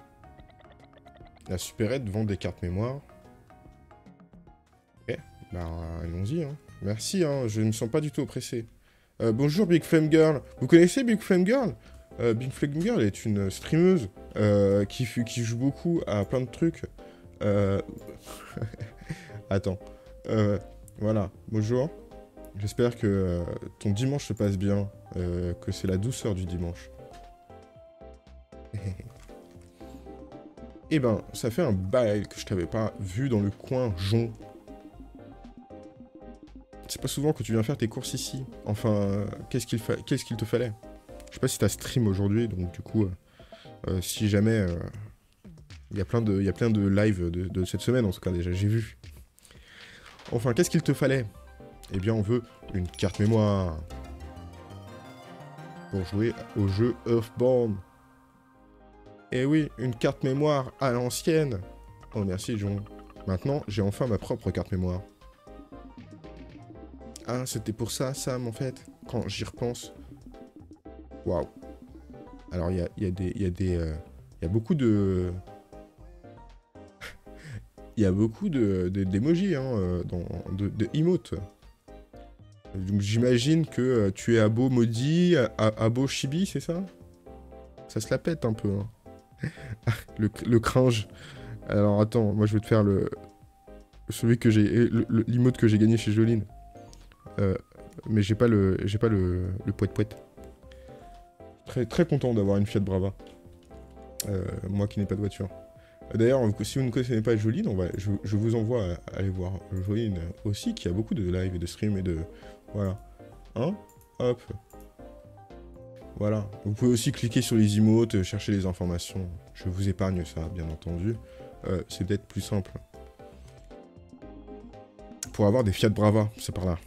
La supérette vend des cartes mémoire. Ok, bah allons-y. Hein. Merci, hein, je ne me sens pas du tout oppressé. Euh, bonjour Big Flame Girl. Vous connaissez Big Flame Girl? euh, Big Flame Girl est une streameuse euh, qui, qui joue beaucoup à plein de trucs. Euh... Attends. Euh, voilà, bonjour. J'espère que euh, ton dimanche se passe bien, euh, que c'est la douceur du dimanche. Eh ben, ça fait un bail que je t'avais pas vu dans le coin Jon. C'est pas souvent que tu viens faire tes courses ici. Enfin, euh, qu'est-ce qu'il fa... qu'est-ce qu'il te fallait? Je sais pas si t'as stream aujourd'hui, donc du coup, euh, euh, si jamais... Il euh, y a plein de, y a plein de lives de, de cette semaine, en tout cas, déjà, j'ai vu. Enfin, qu'est-ce qu'il te fallait? Eh bien, on veut une carte mémoire. Pour jouer au jeu Earthbound. Eh oui, une carte mémoire à l'ancienne. Oh, merci, Jon. Maintenant, j'ai enfin ma propre carte mémoire. Ah, c'était pour ça, Sam, en fait, quand j'y repense. Waouh. Alors, il y a, y a des... Il y a des... Euh, y a beaucoup de... Il y a beaucoup de d'émojis, hein, dans, de, de emotes. Donc, j'imagine que euh, tu es Abo Maudit, Abo Chibi, c'est ça? Ça se la pète un peu, hein. le, le cringe. Alors, attends, moi, je vais te faire le... Celui que j'ai... L'emote que j'ai gagné chez Joline. Euh, mais j'ai pas le j'ai pas le, le poète poète. Très très content d'avoir une Fiat Brava. Euh, moi qui n'ai pas de voiture. D'ailleurs, si vous ne connaissez pas Joline, on va, je, je vous envoie à aller voir Joline aussi, qui a beaucoup de live et de stream et de... Voilà. Hein? Hop. Voilà. Vous pouvez aussi cliquer sur les emotes, chercher les informations. Je vous épargne ça, bien entendu. Euh, c'est peut-être plus simple. Pour avoir des Fiat Brava, c'est par là.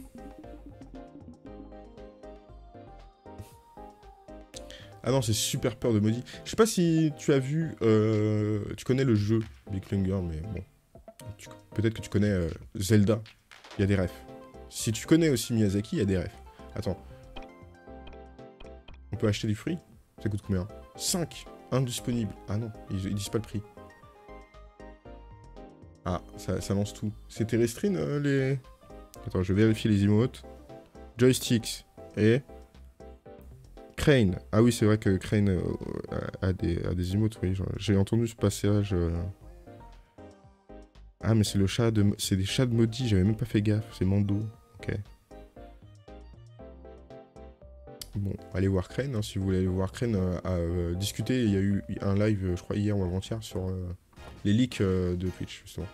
Ah non, c'est super peur de maudit. Je sais pas si tu as vu... Euh, tu connais le jeu Big Finger, mais bon. Peut-être que tu connais euh, Zelda. Il y a des refs. Si tu connais aussi Miyazaki, il y a des refs. Attends. On peut acheter des fruits? Ça coûte combien? cinq. Indisponible. Ah non, ils, ils disent pas le prix. Ah, ça, ça lance tout. C'était restreint euh, les... Attends, je vais vérifier les emotes. Joysticks. Et... Crane. Ah oui, c'est vrai que Crane euh, a, des, a des emotes, oui. J'ai entendu ce passage. Euh... Ah, mais c'est le chat de... C'est des chats de maudits, j'avais même pas fait gaffe. C'est Mando. Ok. Bon, allez voir Crane, hein, si vous voulez aller voir Crane euh, à euh, discuter. Il y a eu un live, je crois, hier ou avant-hier, sur euh, les leaks euh, de Twitch, justement.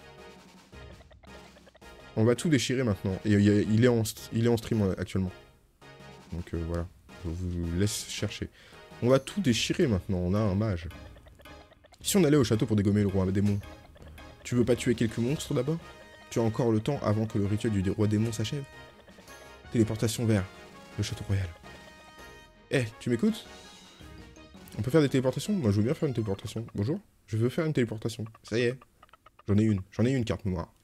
On va tout déchirer maintenant. Et il, a, il, est, en, il est en stream euh, actuellement. Donc euh, voilà. Je vous laisse chercher. On va tout déchirer maintenant, on a un mage. Si on allait au château pour dégommer le roi démon, tu veux pas tuer quelques monstres d'abord? Tu as encore le temps avant que le rituel du roi démon s'achève. Téléportation vers le château royal. Eh, hey, tu m'écoutes? On peut faire des téléportations? Moi je veux bien faire une téléportation. Bonjour, je veux faire une téléportation. Ça y est. J'en ai une, j'en ai une carte mémoire.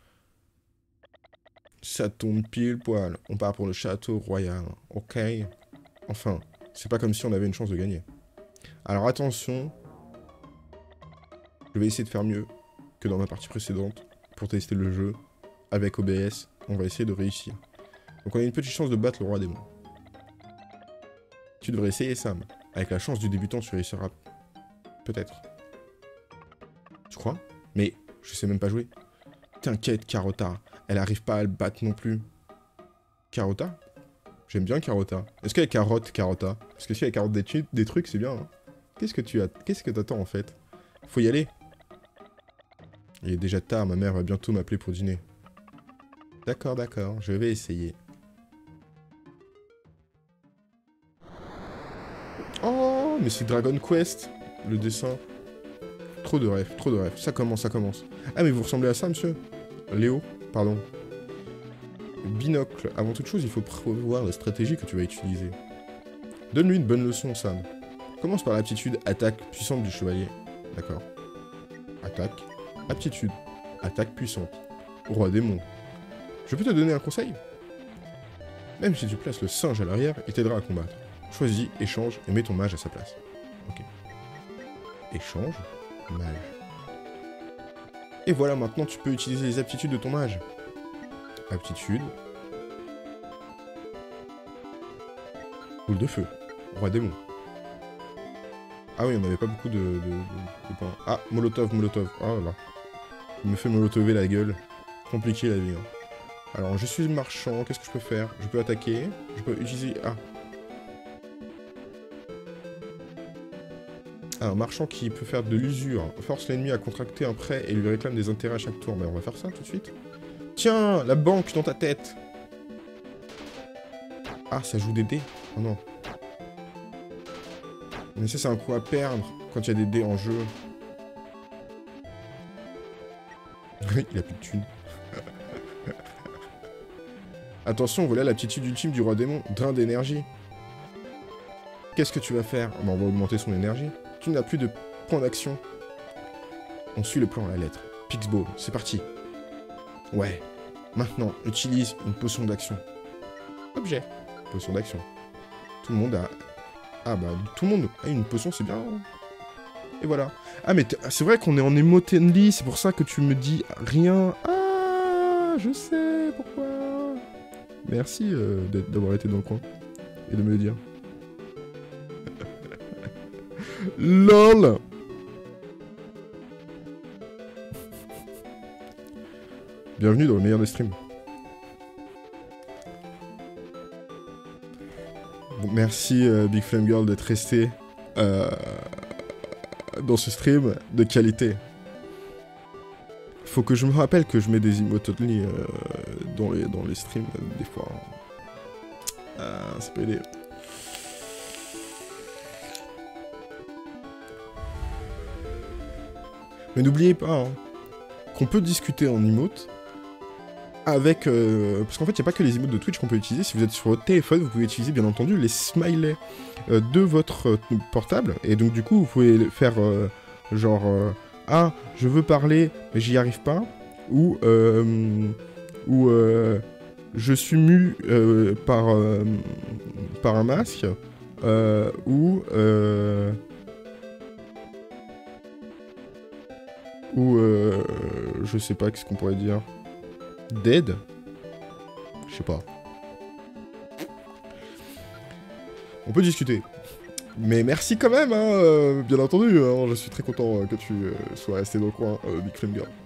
Ça tombe pile poil. On part pour le château royal. Ok. Enfin, c'est pas comme si on avait une chance de gagner. Alors attention, je vais essayer de faire mieux que dans ma partie précédente pour tester le jeu avec O B S. On va essayer de réussir. Donc on a une petite chance de battre le roi démon. Tu devrais essayer, Sam. Avec la chance du débutant, tu réussiras. Peut-être. Tu crois? Mais je sais même pas jouer. T'inquiète, Carota. Elle arrive pas à le battre non plus. Carota? J'aime bien Carota. Est-ce qu'elle carotte Carota? Parce que si elle carotte des, des trucs, c'est bien. Hein. Qu'est-ce que tu as? Qu'est-ce que t'attends en fait? Faut y aller. Il est déjà tard, ma mère va bientôt m'appeler pour dîner. D'accord, d'accord, je vais essayer. Oh, mais c'est Dragon Quest, le dessin. Trop de rêves, trop de rêves. Ça commence, ça commence. Ah, mais vous ressemblez à ça, monsieur? Léo, pardon. Binocle. Avant toute chose, il faut prévoir la stratégie que tu vas utiliser. Donne-lui une bonne leçon, Sam. Commence par l'aptitude attaque puissante du chevalier. D'accord. Attaque. Aptitude. Attaque puissante. Roi démon. Je peux te donner un conseil? Même si tu places le singe à l'arrière, il t'aidera à combattre. Choisis, échange et mets ton mage à sa place. Ok. Échange. Mage. Et voilà, maintenant tu peux utiliser les aptitudes de ton mage. Aptitude. Boule de feu. Roi démon. Ah oui, on n'avait pas beaucoup de, de, de, de points. Ah, Molotov, Molotov. Oh là là. Il me fait molotover la gueule. Compliqué la vie. Hein. Alors, je suis marchand, qu'est-ce que je peux faire? Je peux attaquer, je peux utiliser... Ah. Ah, un marchand qui peut faire de l'usure, force l'ennemi à contracter un prêt et lui réclame des intérêts à chaque tour. Mais on va faire ça tout de suite. Tiens, la banque dans ta tête. Ah, ça joue des dés. Oh non. Mais ça, c'est un coup à perdre quand il y a des dés en jeu. Il a plus de thunes. Attention, voilà l'aptitude ultime du roi démon. Drain d'énergie. Qu'est-ce que tu vas faire? Bon, on va augmenter son énergie. Tu n'as plus de points d'action. On suit le plan à la lettre. Pixball, c'est parti. Ouais. Maintenant, utilise une potion d'action. Objet. Potion d'action. Tout le monde a... Ah bah, tout le monde a une potion, c'est bien. Et voilà. Ah mais c'est vrai qu'on est en emote only, c'est pour ça que tu me dis rien. Ah, je sais pourquoi. Merci euh, d'avoir été dans le coin. Et de me le dire. LOL. Bienvenue dans le meilleur des streams. Bon, merci euh, Big Flame Girl d'être resté euh, dans ce stream de qualité. Faut que je me rappelle que je mets des emotes only euh, dans, les, dans les streams euh, des fois. Ah, ça peut aider. Mais n'oubliez pas hein, qu'on peut discuter en emote avec... Euh, parce qu'en fait, il n'y a pas que les emotes de Twitch qu'on peut utiliser. Si vous êtes sur votre téléphone, vous pouvez utiliser, bien entendu, les smileys euh, de votre euh, portable. Et donc, du coup, vous pouvez faire euh, genre... Euh, ah, je veux parler, mais j'y arrive pas. Ou... Euh, ou... Euh, je suis mu euh, par... Euh, par un masque. Euh, ou... Euh, ou... Euh, je sais pas, qu'est-ce qu'on pourrait dire... Dead? Je sais pas. On peut discuter. Mais merci quand même, hein, euh, bien entendu. Hein, je suis très content euh, que tu euh, sois resté dans le coin, euh, Big Flame Girl.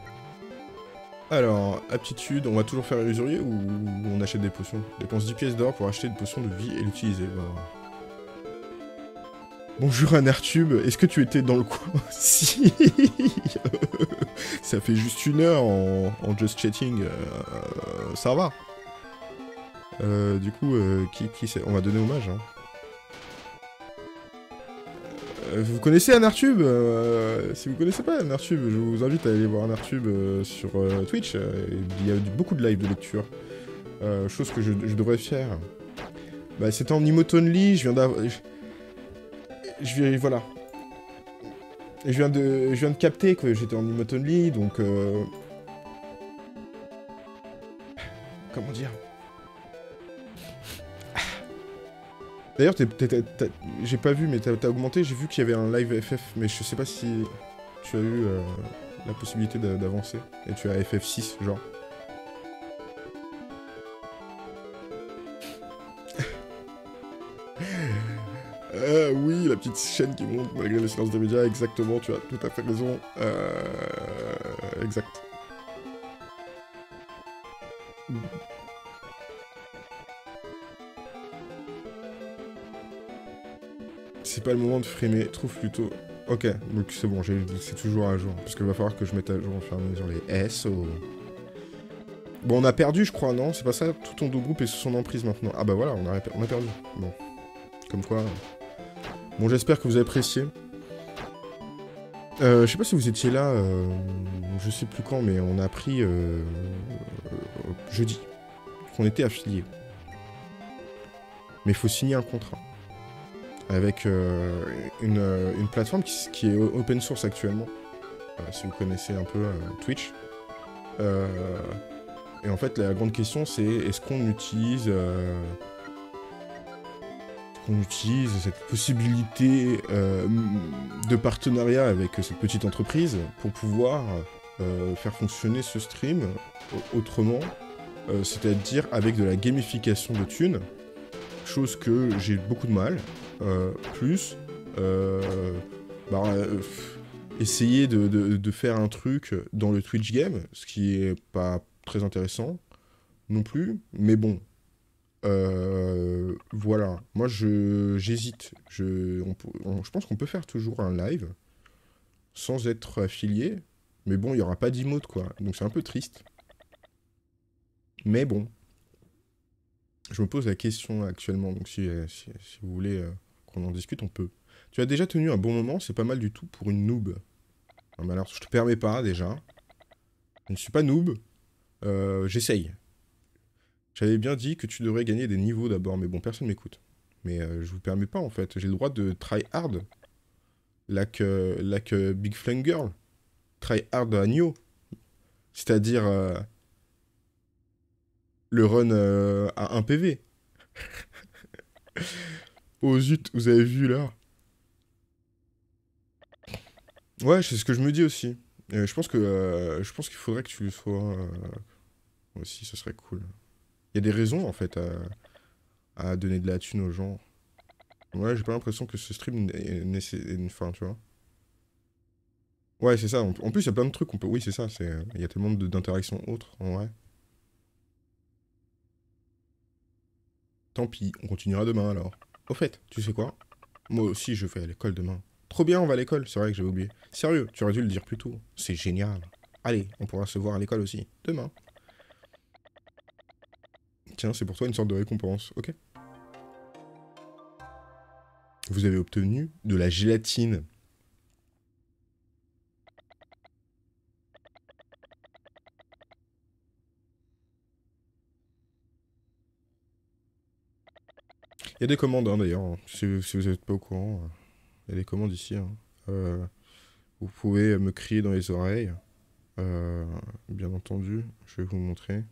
Alors, aptitude, on va toujours faire usurier ou on achète des potions? Dépense dix pièces d'or pour acheter une potion de vie et l'utiliser. Bah... Bonjour Anertube, est-ce que tu étais dans le coin? Si. Ça fait juste une heure en, en just chatting, euh, ça va. Euh, du coup, euh, qui, qui c'est? On va donner hommage. Hein. Euh, vous connaissez Anertube euh, Si vous connaissez pas Anertube, je vous invite à aller voir Anertube euh, sur euh, Twitch. Euh, il y a du, beaucoup de live de lecture. Euh, chose que je, je devrais faire. Bah, c'était en emote only, je viens d'avoir... Je, je viens... Voilà. Je viens de, je viens de capter que j'étais en emote only, donc... Euh... Comment dire? D'ailleurs, j'ai pas vu, mais t'as augmenté, j'ai vu qu'il y avait un live F F, mais je sais pas si tu as eu euh, la possibilité d'avancer, et tu as F F six, genre. Euh, oui, la petite chaîne qui monte malgré le silence des médias, exactement, tu as tout à fait raison. Euh... Exact. C'est pas le moment de frimer, trouve plutôt... Ok, donc c'est bon, c'est toujours à jour. Parce qu'il va falloir que je mette à jour au fur et à mesure les S O... Bon, on a perdu, je crois, non? C'est pas ça? Tout ton dos groupe est sous son emprise maintenant. Ah bah voilà, on a, on a perdu. Bon. Comme quoi... Bon, j'espère que vous avez apprécié. Euh, je sais pas si vous étiez là, euh, je sais plus quand, mais on a appris euh, euh, jeudi qu'on était affiliés. Mais il faut signer un contrat avec euh, une, une plateforme qui, qui est open source actuellement, euh, si vous connaissez un peu euh, Twitch. Euh, et en fait, la grande question, c'est est-ce qu'on utilise... Euh, qu'on utilise cette possibilité euh, de partenariat avec cette petite entreprise pour pouvoir euh, faire fonctionner ce stream autrement, euh, c'est-à-dire avec de la gamification de thunes, chose que j'ai beaucoup de mal, euh, plus euh, bah, euh, essayer de, de, de faire un truc dans le Twitch game, ce qui est pas très intéressant, non plus, mais bon. Euh, voilà, moi je j'hésite. Je, on peut- on- je pense qu'on peut faire toujours un live sans être affilié, mais bon, il n'y aura pas d'emote quoi, donc c'est un peu triste. Mais bon, je me pose la question actuellement, donc si, euh, si, si vous voulez euh, qu'on en discute, on peut. Tu as déjà tenu un bon moment, c'est pas mal du tout pour une noob. Non, mais alors, je te permets pas déjà. Je ne suis pas noob, euh, j'essaye. J'avais bien dit que tu devrais gagner des niveaux d'abord, mais bon, personne m'écoute. Mais euh, je vous permets pas en fait, j'ai le droit de try hard. Like, euh, like euh, Big Flame Girl. Try hard agneau. C'est-à-dire euh, le run euh, à un P V. Oh zut, vous avez vu là. Ouais, c'est ce que je me dis aussi. Euh, je pense que euh, je pense qu'il faudrait que tu le sois euh, aussi, ce serait cool. Il y a des raisons en fait à, à donner de la thune aux gens. Ouais, j'ai pas l'impression que ce stream est nécessaire. Enfin, tu vois. Ouais, c'est ça. En en plus, il y a plein de trucs qu'on peut. Oui, c'est ça. C'est. Il y a tellement de- d'interactions autres, en vrai. Tant pis, on continuera demain alors. Au fait, tu sais quoi? Moi aussi, je vais à l'école demain. Trop bien, on va à l'école. C'est vrai que j'avais oublié. Sérieux, tu aurais dû le dire plus tôt. C'est génial. Allez, on pourra se voir à l'école aussi. Demain. Tiens, c'est pour toi une sorte de récompense. Ok. Vous avez obtenu de la gélatine. Il y a des commandes, hein, d'ailleurs, hein, si, si vous n'êtes pas au courant. euh, Il y a des commandes ici, hein. Euh, vous pouvez me crier dans les oreilles. Euh, bien entendu, je vais vous montrer.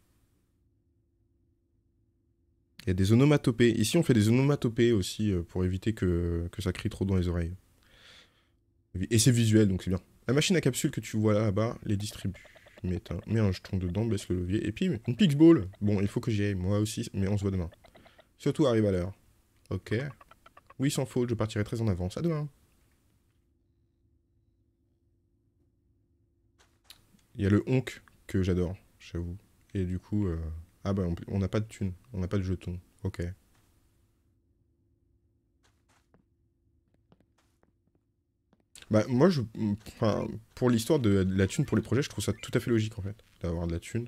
Il y a des onomatopées. Ici, on fait des onomatopées aussi euh, pour éviter que, que ça crie trop dans les oreilles. Et c'est visuel, donc c'est bien. La machine à capsule que tu vois là-bas les distribue. Mets un, mets un jeton dedans, baisse le levier. Et puis, une Pixball. Bon, il faut que j'y aille, moi aussi, mais on se voit demain. Surtout, arrive à l'heure. Ok. Oui, sans faute, je partirai très en avance. À demain. Il y a le honk que j'adore, j'avoue. Et du coup, euh, ah bah, on on n'a pas de thune, on n'a pas de jeton. Ok. Bah, moi, je, enfin, pour l'histoire de, de la thune pour les projets, je trouve ça tout à fait logique, en fait, d'avoir de la thune.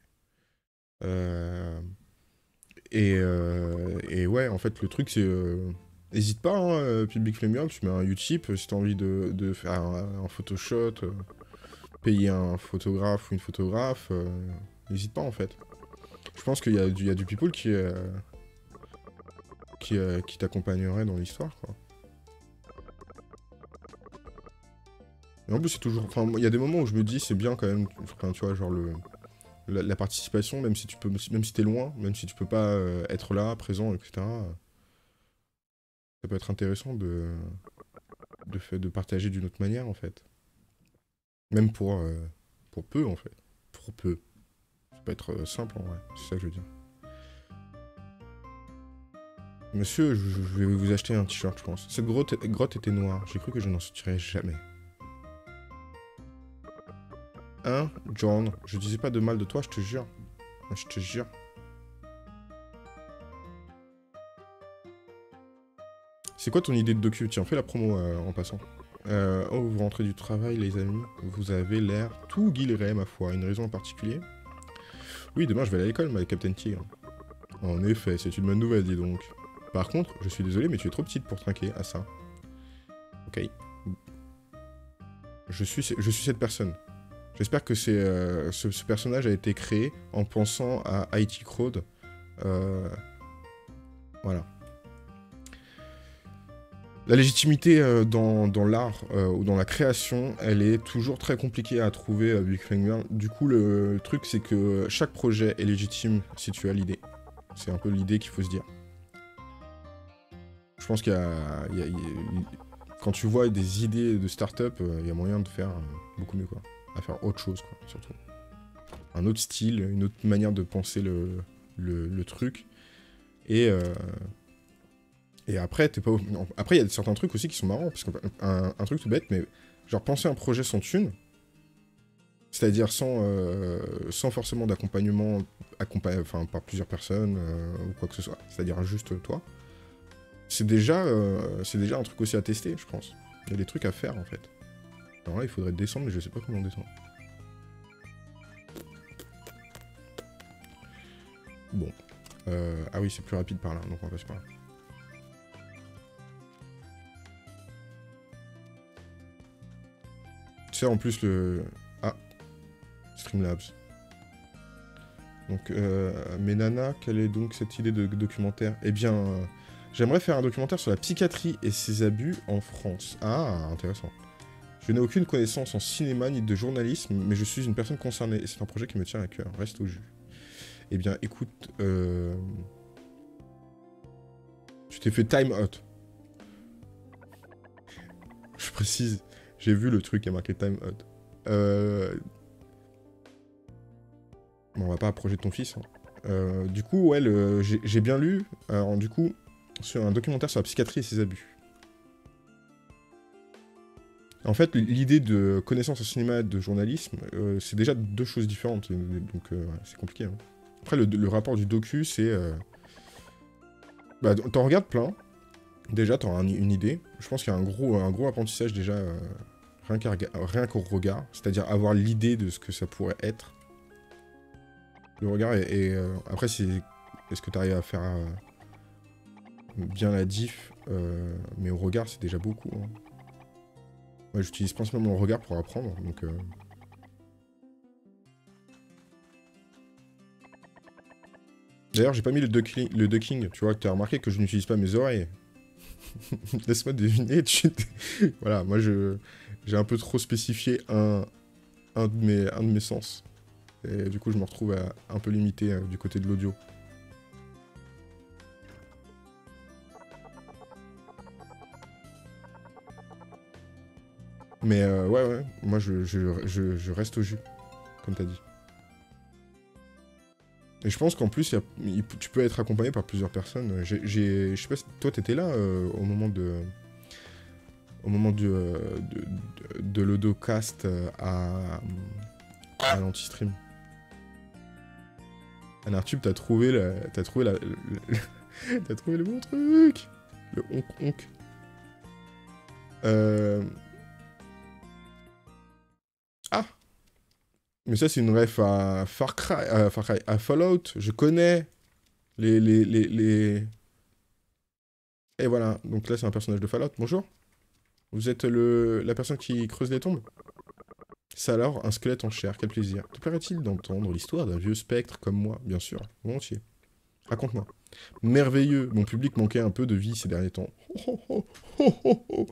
Euh, et, euh, et ouais, en fait, le truc, c'est... euh, Hésite pas, hein, euh, Public Flame Girl, tu mets un Utip, euh, si t'as envie de, de faire un, un Photoshot, euh, payer un photographe ou une photographe, euh, n'hésite pas, en fait. Je pense qu'il y a du, il y a du people qui, euh, qui, euh, qui t'accompagnerait dans l'histoire, quoi. Et en plus, c'est toujours... Enfin, il y a des moments où je me dis, c'est bien quand même, enfin, tu vois, genre le... La, la participation, même si tu peux, même si t'es loin, même si tu peux pas euh, être là, présent, et cetera. euh, Ça peut être intéressant de, de, fait, de partager d'une autre manière, en fait. Même pour, euh, pour peu, en fait. Pour peu. Ça peut être euh, simple, en vrai. C'est ça que je veux dire. Monsieur, je, je vais vous acheter un t-shirt, je pense. Cette grotte, grotte était noire. J'ai cru que je n'en sortirais jamais. Hein, John? Je disais pas de mal de toi, je te jure. Je te jure. C'est quoi ton idée de docu? Tiens, fais la promo euh, en passant. Euh, oh, vous rentrez du travail, les amis. Vous avez l'air tout guilleret, ma foi. Une raison en particulier? Oui, demain je vais aller à l'école, ma Captain Tigre. En effet, c'est une bonne nouvelle, dis donc. Par contre, je suis désolé, mais tu es trop petite pour trinquer à ça. Ok. Je suis, je suis cette personne. J'espère que c'est, euh, ce, ce personnage a été créé en pensant à I T Crowd. Euh, voilà. La légitimité euh, dans, dans l'art euh, ou dans la création, elle est toujours très compliquée à trouver à Big Finger. Du coup, le, le truc, c'est que chaque projet est légitime si tu as l'idée. C'est un peu l'idée qu'il faut se dire. Je pense qu'il y a, il y a- il y a- quand tu vois des idées de start-up, euh, il y a moyen de faire euh, beaucoup mieux, quoi. À faire autre chose, quoi, surtout. Un autre style, une autre manière de penser le, le, le truc. Et... euh, Et après, t'es pas... non, après, il y a certains trucs aussi qui sont marrants, parce qu'un un truc tout bête, mais genre penser un projet sans thune, C'est-à-dire sans, euh, sans forcément d'accompagnement accompa- enfin, par plusieurs personnes euh, ou quoi que ce soit. C'est-à-dire juste toi. C'est déjà, euh, c'est déjà un truc aussi à tester, je pense. Il y a des trucs à faire, en fait. Alors là, il faudrait descendre, mais je sais pas comment descendre. Bon. Euh, ah oui, c'est plus rapide par là, donc on va passer par là. Tu sais, en plus, le... Ah. Streamlabs. Donc, euh, mais Nana, quelle est donc cette idée de documentaire? Eh bien, euh, j'aimerais faire un documentaire sur la psychiatrie et ses abus en France. Ah, intéressant. Je n'ai aucune connaissance en cinéma ni de journalisme, mais je suis une personne concernée, et c'est un projet qui me tient à cœur. Reste au jus. Eh bien, écoute, euh... tu t'es fait time out. Je précise, j'ai vu le truc qui a marqué time out. Euh... Bon, on va pas approcher de ton fils. Hein. Euh, du coup, ouais, le... j'ai bien lu, alors, du coup, sur un documentaire sur la psychiatrie et ses abus. En fait, l'idée de connaissance en cinéma et de journalisme, euh, c'est déjà deux choses différentes, donc euh, ouais, c'est compliqué. Hein. Après, le, le rapport du docu, c'est... Euh... Bah, t'en regardes plein. Déjà, t'auras un, une idée. Je pense qu'il y a un gros, un gros apprentissage déjà, euh, rien qu'au regard. C'est-à-dire avoir l'idée de ce que ça pourrait être. Le regard, est... est euh... après, c'est... Est-ce que t'arrives à faire euh, bien la diff euh... Mais au regard, c'est déjà beaucoup. Hein. Moi, j'utilise principalement mon regard pour apprendre, donc... Euh... D'ailleurs, j'ai pas mis le ducking, le ducking, tu vois, tu as remarqué que je n'utilise pas mes oreilles. Laisse-moi deviner, tu... Voilà, moi, je j'ai un peu trop spécifié un, un, de mes, un de mes sens. Et du coup, je me retrouve à, un peu limité euh, du côté de l'audio. Mais euh, ouais, ouais, moi, je, je, je, je reste au jus, comme t'as dit. Et je pense qu'en plus, y a, y, tu peux être accompagné par plusieurs personnes. Je sais pas si toi, t'étais là euh, au moment de... Au moment du, euh, de, de, de l'Odocast euh, à, à l'Antistream. Anartube, t'as trouvé la... T'as trouvé la... Le, t'as trouvé le bon truc. Le honk honk. Euh... Ah. Mais ça, c'est une ref à Far Cry, à, Far Cry, à Fallout. Je connais les... les, les, les... Et voilà. Donc là, c'est un personnage de Fallout. Bonjour. Vous êtes le... la personne qui creuse les tombes? Ça alors, un squelette en chair, quel plaisir. Te plairait-il d'entendre l'histoire d'un vieux spectre comme moi? Bien sûr, volontiers. Raconte-moi. Merveilleux, mon public manquait un peu de vie ces derniers temps. Oh, oh, oh, oh, oh.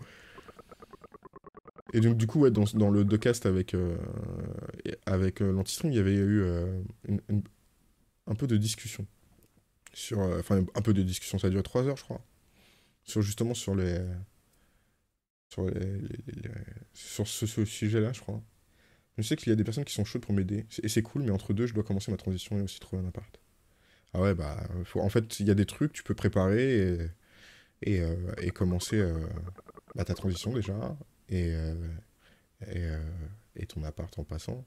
Et donc du coup, ouais, dans, dans le docast avec, euh, avec euh, l'Antistream, il y avait eu euh, une, une, un peu de discussion. Sur, enfin, euh, un peu de discussion, ça a duré trois heures, je crois. Sur, justement sur les... Sur, les, les, les, les, sur ce, ce sujet-là, je crois. Je sais qu'il y a des personnes qui sont chaudes pour m'aider. Et c'est cool, mais entre deux, je dois commencer ma transition et aussi trouver un appart. Ah ouais, bah, faut... en fait, il y a des trucs, tu peux préparer et, et, euh, et commencer euh, bah, ta transition déjà, et, euh, et, euh, et ton appart en passant.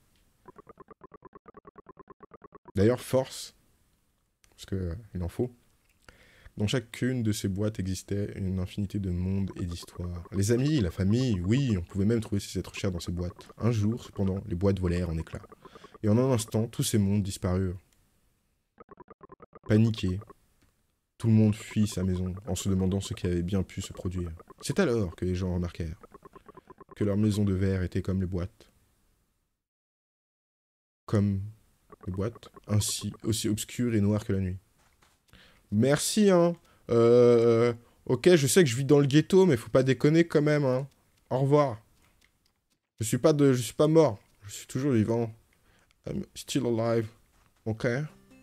D'ailleurs, force, parce qu'il euh, en faut. Dans chacune de ces boîtes existait une infinité de mondes et d'histoires. Les amis, la famille, oui, on pouvait même trouver ces êtres chers dans ces boîtes. Un jour, cependant, les boîtes volèrent en éclats. Et en un instant, tous ces mondes disparurent. Paniqué, tout le monde fuit sa maison en se demandant ce qui avait bien pu se produire. C'est alors que les gens remarquèrent que leurs maisons de verre étaient comme les boîtes. Comme les boîtes, ainsi aussi obscures et noires que la nuit. Merci, hein. Euh... Ok, je sais que je vis dans le ghetto, mais faut pas déconner quand même, hein. Au revoir. Je suis pas de... Je suis pas mort. Je suis toujours vivant. I'm still alive. Ok. Euh...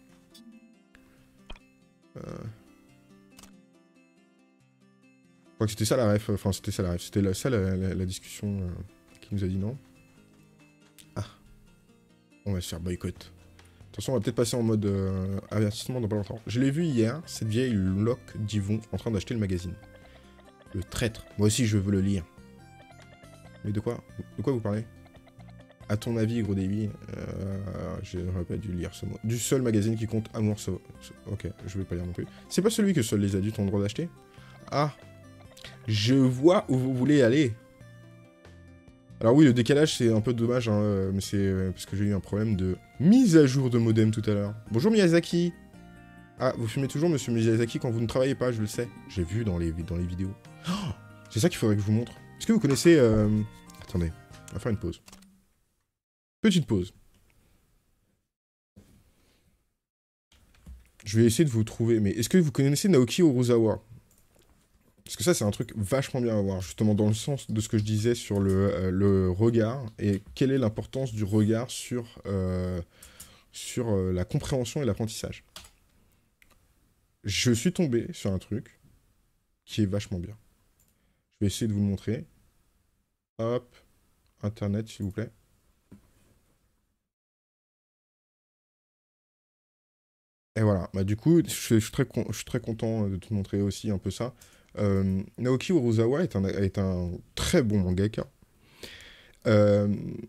Je crois que c'était ça la ref. Enfin, c'était ça la ref. C'était ça la, la, la discussion euh, qui nous a dit non. Ah. On va se faire boycott. Attention, on va peut-être passer en mode euh, avertissement dans pas longtemps. Je l'ai vu hier, cette vieille loque d'Yvon en train d'acheter le magazine. Le traître. Moi aussi, je veux le lire. Mais de quoi? De quoi vous parlez? À ton avis, gros débit, euh, j'aurais pas dû lire ce mot. Du seul magazine qui compte amour sauvage. Ok, je vais pas lire non plus. C'est pas celui que seuls les adultes ont le droit d'acheter? Ah, je vois où vous voulez aller. Alors oui, le décalage, c'est un peu dommage, hein, mais c'est euh, parce que j'ai eu un problème de mise à jour de modem tout à l'heure. Bonjour Miyazaki. Ah, vous fumez toujours, monsieur Miyazaki, quand vous ne travaillez pas, je le sais. J'ai vu dans les, dans les vidéos. Oh, c'est ça qu'il faudrait que je vous montre. Est-ce que vous connaissez... Euh... Attendez, on va faire une pause. Petite pause. Je vais essayer de vous trouver, mais est-ce que vous connaissez Naoki Urasawa? Parce que ça, c'est un truc vachement bien à voir, justement dans le sens de ce que je disais sur le, euh, le regard, et quelle est l'importance du regard sur, euh, sur euh, la compréhension et l'apprentissage. Je suis tombé sur un truc qui est vachement bien. Je vais essayer de vous le montrer. Hop, Internet, s'il vous plaît. Et voilà, bah, du coup, je, je suis très con- je suis très content de te montrer aussi un peu ça. Euh, Naoki Urasawa est un, est un très bon mangaka. Euh,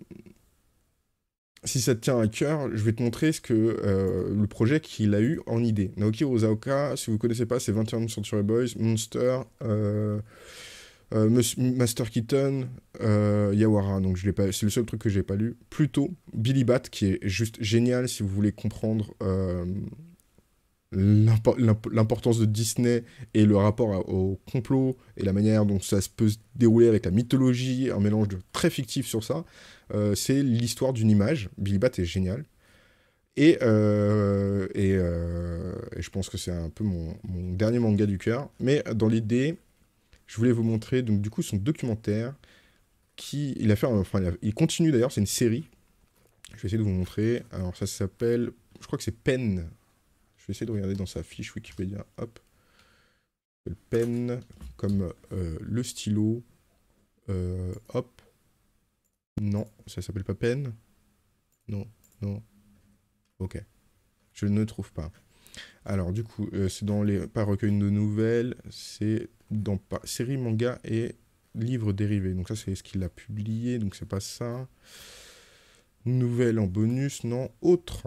si ça te tient à cœur, je vais te montrer ce que, euh, le projet qu'il a eu en idée. Naoki Urasawa, si vous ne connaissez pas, c'est vingt et un Century Boys, Monster, euh, euh, Mus- Master Keaton, euh, Yawara. Donc je l'ai pas, c'est le seul truc que j'ai pas lu. Plutôt Billy Bat, qui est juste génial si vous voulez comprendre euh, l'impo- l'imp- l'importance de Disney et le rapport à- au complot et la manière dont ça se peut se dérouler avec la mythologie, un mélange de très fictif sur ça. Euh, c'est l'histoire d'une image. Billy Bat est génial. Et, euh, et, euh, et je pense que c'est un peu mon, mon dernier manga du cœur. Mais dans l'idée, je voulais vous montrer donc du coup son documentaire qui il a fait un- enfin il, a- il continue d'ailleurs, c'est une série. Je vais essayer de vous montrer. Alors ça s'appelle, je crois que c'est Pen. Je vais essayer de regarder dans sa fiche Wikipédia. Hop. Le pen comme euh, le stylo. Euh, hop. Non, ça s'appelle pas pen. Non, non. Ok. Je ne trouve pas. Alors du coup, euh, c'est dans les pas recueil de nouvelles, c'est dans pas série manga et livres dérivés. Donc ça c'est ce qu'il a publié, donc c'est pas ça. Nouvelle en bonus, non. Autre.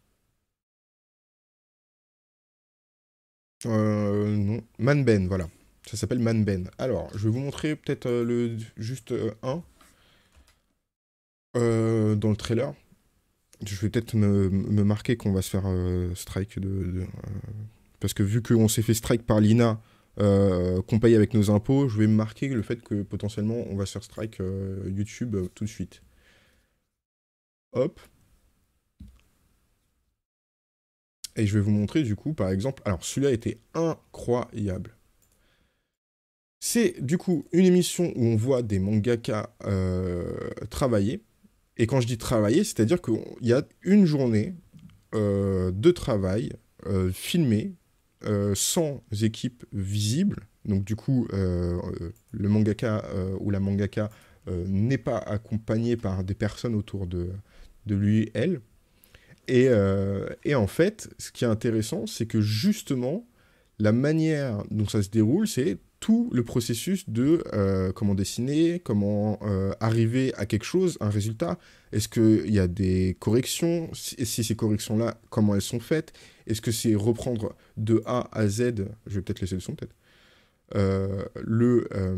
Euh, non. Manben, voilà. Ça s'appelle Manben. Alors, je vais vous montrer peut-être euh, le juste euh, un euh, dans le trailer. Je vais peut-être me, me marquer qu'on va se faire euh, strike de, de, euh, parce que vu qu'on s'est fait strike par l'I N A, euh, qu'on paye avec nos impôts, je vais me marquer le fait que potentiellement on va se faire strike euh, YouTube euh, tout de suite. Hop. Et je vais vous montrer du coup, par exemple, alors celui-là était incroyable. C'est du coup une émission où on voit des mangaka euh, travailler. Et quand je dis travailler, c'est-à-dire qu'il y a une journée euh, de travail euh, filmée euh, sans équipe visible. Donc du coup, euh, le mangaka euh, ou la mangaka euh, n'est pas accompagné par des personnes autour de, de lui, elle. Et, euh, et en fait, ce qui est intéressant, c'est que justement, la manière dont ça se déroule, c'est tout le processus de euh, comment dessiner, comment euh, arriver à quelque chose, un résultat. Est-ce qu'il y a des corrections? Si, si ces corrections-là, comment elles sont faites? Est-ce que c'est reprendre de A à Z? Je vais peut-être laisser le son, peut-être. Euh, le, euh,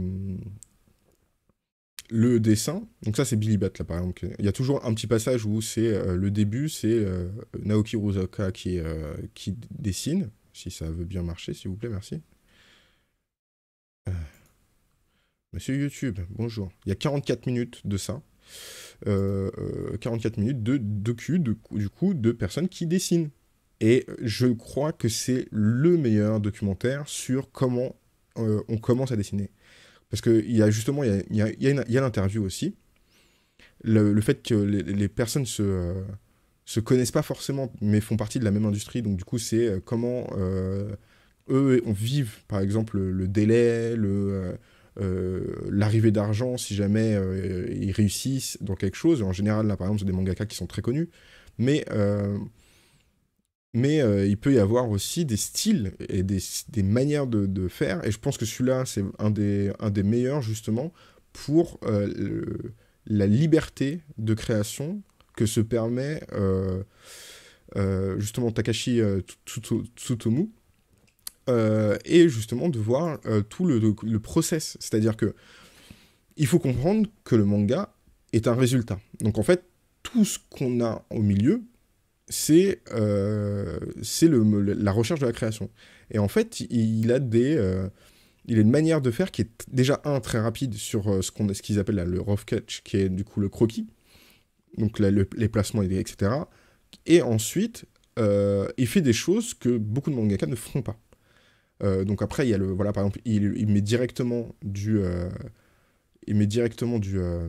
le dessin, donc ça c'est Billy Bat là par exemple. Il y a toujours un petit passage où c'est euh, le début, c'est euh, Naoki Urasawa qui, euh, qui dessine, si ça veut bien marcher, s'il vous plaît, merci. Euh, Monsieur YouTube, bonjour. Il y a quarante-quatre minutes de ça. Euh, euh, quarante-quatre minutes de docu, de, du coup, de personnes qui dessinent. Et je crois que c'est le meilleur documentaire sur comment euh, on commence à dessiner. Parce qu'il y a justement, il y a, il y a, il y a, une- il y a l'interview aussi. Le, le fait que les, les personnes se, euh, se connaissent pas forcément, mais font partie de la même industrie. Donc du coup, c'est euh, comment euh, eux on vivent, par exemple, le, le délai, le, euh, euh, l'arrivée d'argent, si jamais euh, ils réussissent dans quelque chose. En général, là, par exemple, c'est des mangaka qui sont très connus. Mais, euh, mais euh, il peut y avoir aussi des styles et des, des manières de, de faire. Et je pense que celui-là, c'est un des, un des meilleurs, justement, pour euh, le- la liberté de création que se permet euh, euh, justement Takashi euh, Tsutomu, euh, et justement de voir euh, tout le, le process. C'est-à-dire que il faut comprendre que le manga est un résultat. Donc en fait, tout ce qu'on a au milieu, c'est euh, le, la recherche de la création. Et en fait, il a des... Euh, il a une manière de faire qui est déjà, un, très rapide sur euh, ce qu'on ce qu'ils appellent là, le rough sketch, qui est du coup le croquis, donc là, le, les placements, et cetera. Et ensuite, euh, il fait des choses que beaucoup de mangaka ne feront pas. Euh, donc après, il y a le... Voilà, par exemple, il, il met directement du... Euh, il met directement du... Euh,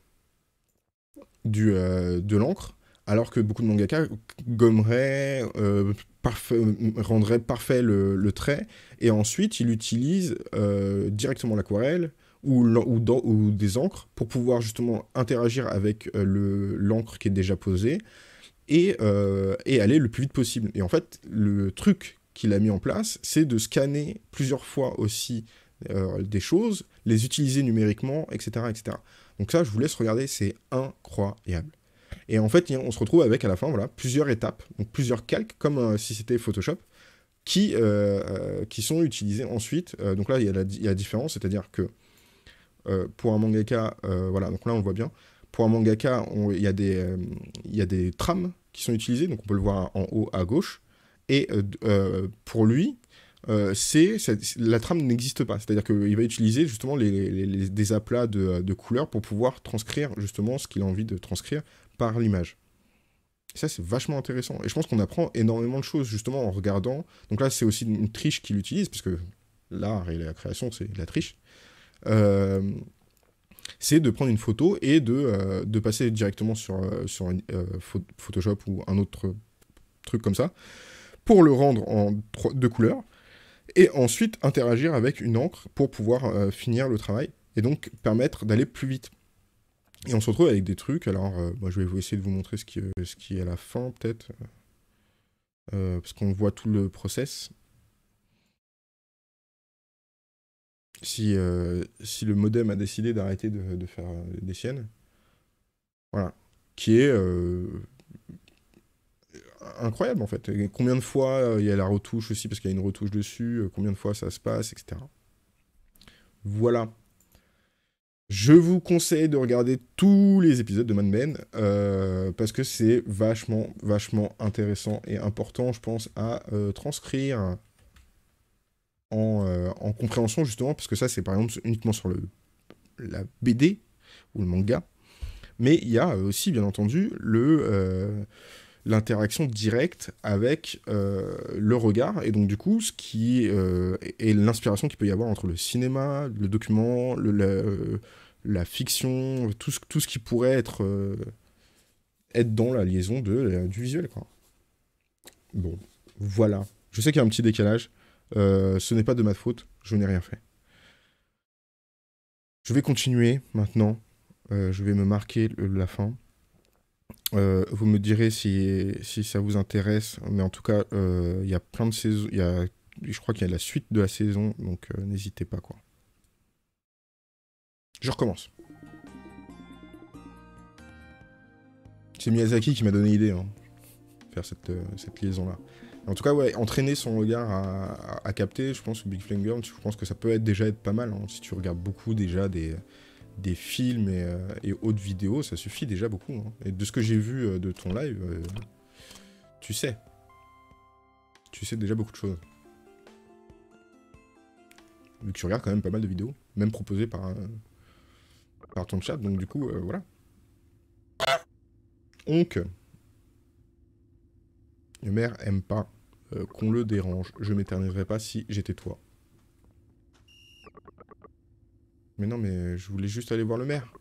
du euh, de l'encre, alors que beaucoup de mangaka gommeraient, euh, parfait, rendraient parfait le, le trait, et ensuite il utilise euh, directement l'aquarelle ou, ou, dans, ou des encres pour pouvoir justement interagir avec euh, le, l'encre qui est déjà posée et, euh, et aller le plus vite possible. Et en fait, le truc qu'il a mis en place, c'est de scanner plusieurs fois aussi euh, des choses, les utiliser numériquement, et cetera, et cetera. Donc ça, je vous laisse regarder, c'est incroyable. Et en fait, on se retrouve avec, à la fin, voilà, plusieurs étapes, donc plusieurs calques, comme euh, si c'était Photoshop, qui, euh, euh, qui sont utilisés ensuite. Euh, donc là, il y a la, il y a la différence, c'est-à-dire que euh, pour un mangaka, euh, voilà, donc là, on le voit bien, pour un mangaka, on, il, y a des, euh, il y a des trames qui sont utilisées, donc on peut le voir en haut à gauche, et euh, euh, pour lui, Euh, c'est, la trame n'existe pas. C'est-à-dire qu'il va utiliser justement les, les, les, des aplats de, de couleurs pour pouvoir transcrire justement ce qu'il a envie de transcrire par l'image. Et ça, c'est vachement intéressant. Et je pense qu'on apprend énormément de choses justement en regardant. Donc là, c'est aussi une triche qu'il utilise, parce que l'art et la création, c'est de la triche. Euh, c'est de prendre une photo et de, euh, de passer directement sur, euh, sur une, euh, Photoshop ou un autre truc comme ça, pour le rendre en trois, deux couleurs, et ensuite interagir avec une encre pour pouvoir euh, finir le travail, et donc permettre d'aller plus vite. Et on se retrouve avec des trucs, alors euh, moi je vais vous essayer de vous montrer ce qui, euh, ce qui est à la fin, peut-être, euh, parce qu'on voit tout le process. Si, euh, si le modem a décidé d'arrêter de, de faire euh, des siennes, voilà, qui est euh, incroyable en fait. Et combien de fois euh, il y a la retouche aussi, parce qu'il y a une retouche dessus, euh, combien de fois ça se passe, et cetera. Voilà. Je vous conseille de regarder tous les épisodes de Man Men, euh, parce que c'est vachement, vachement intéressant et important, je pense, à euh, transcrire en, euh, en compréhension, justement, parce que ça, c'est par exemple uniquement sur le, la B D ou le manga, mais il y a aussi, bien entendu, le... Euh, l'interaction directe avec euh, le regard, et donc du coup, ce qui euh, est l'inspiration qu'il peut y avoir entre le cinéma, le document, le, la, euh, la fiction, tout ce, tout ce qui pourrait être, euh, être dans la liaison de, euh, du visuel, quoi. Bon, voilà. Je sais qu'il y a un petit décalage, euh, ce n'est pas de ma faute, je n'ai rien fait. Je vais continuer maintenant, euh, je vais me marquer le, la fin. Euh, vous me direz si, si ça vous intéresse, mais en tout cas, il euh, y a plein de saisons, y a, je crois qu'il y a la suite de la saison, donc euh, n'hésitez pas, quoi. Je recommence. C'est Miyazaki qui m'a donné l'idée, hein, faire cette, euh, cette liaison-là. En tout cas, ouais, entraîner son regard à, à, à capter, je pense que Big Flame Girl, je pense que ça peut être, déjà être pas mal, hein, si tu regardes beaucoup déjà des... des films et, euh, et autres vidéos, ça suffit déjà beaucoup. Hein. Et de ce que j'ai vu euh, de ton live, euh, tu sais. Tu sais déjà beaucoup de choses. Vu que tu regardes quand même pas mal de vidéos, même proposées par, euh, par ton chat, donc du coup, euh, voilà. Donc, le maire aime pas euh, qu'on le dérange. Je m'éterniserai pas si j'étais toi. Mais non, mais je voulais juste aller voir le maire.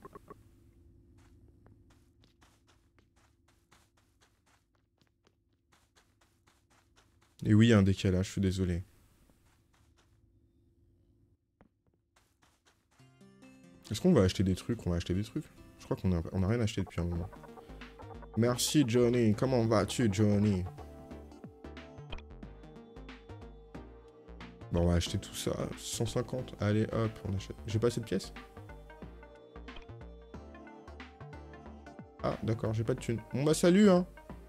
Et oui, il y a un décalage, je suis désolé. Est-ce qu'on va acheter des trucs? On va acheter des trucs? Je crois qu'on a, on a rien acheté depuis un moment. Merci Johnny, comment vas-tu Johnny? Bon, on va acheter tout ça, cent cinquante. Allez, hop, on achète. J'ai pas assez de pièces? Ah, d'accord, j'ai pas de thune. Bon bah salut, hein.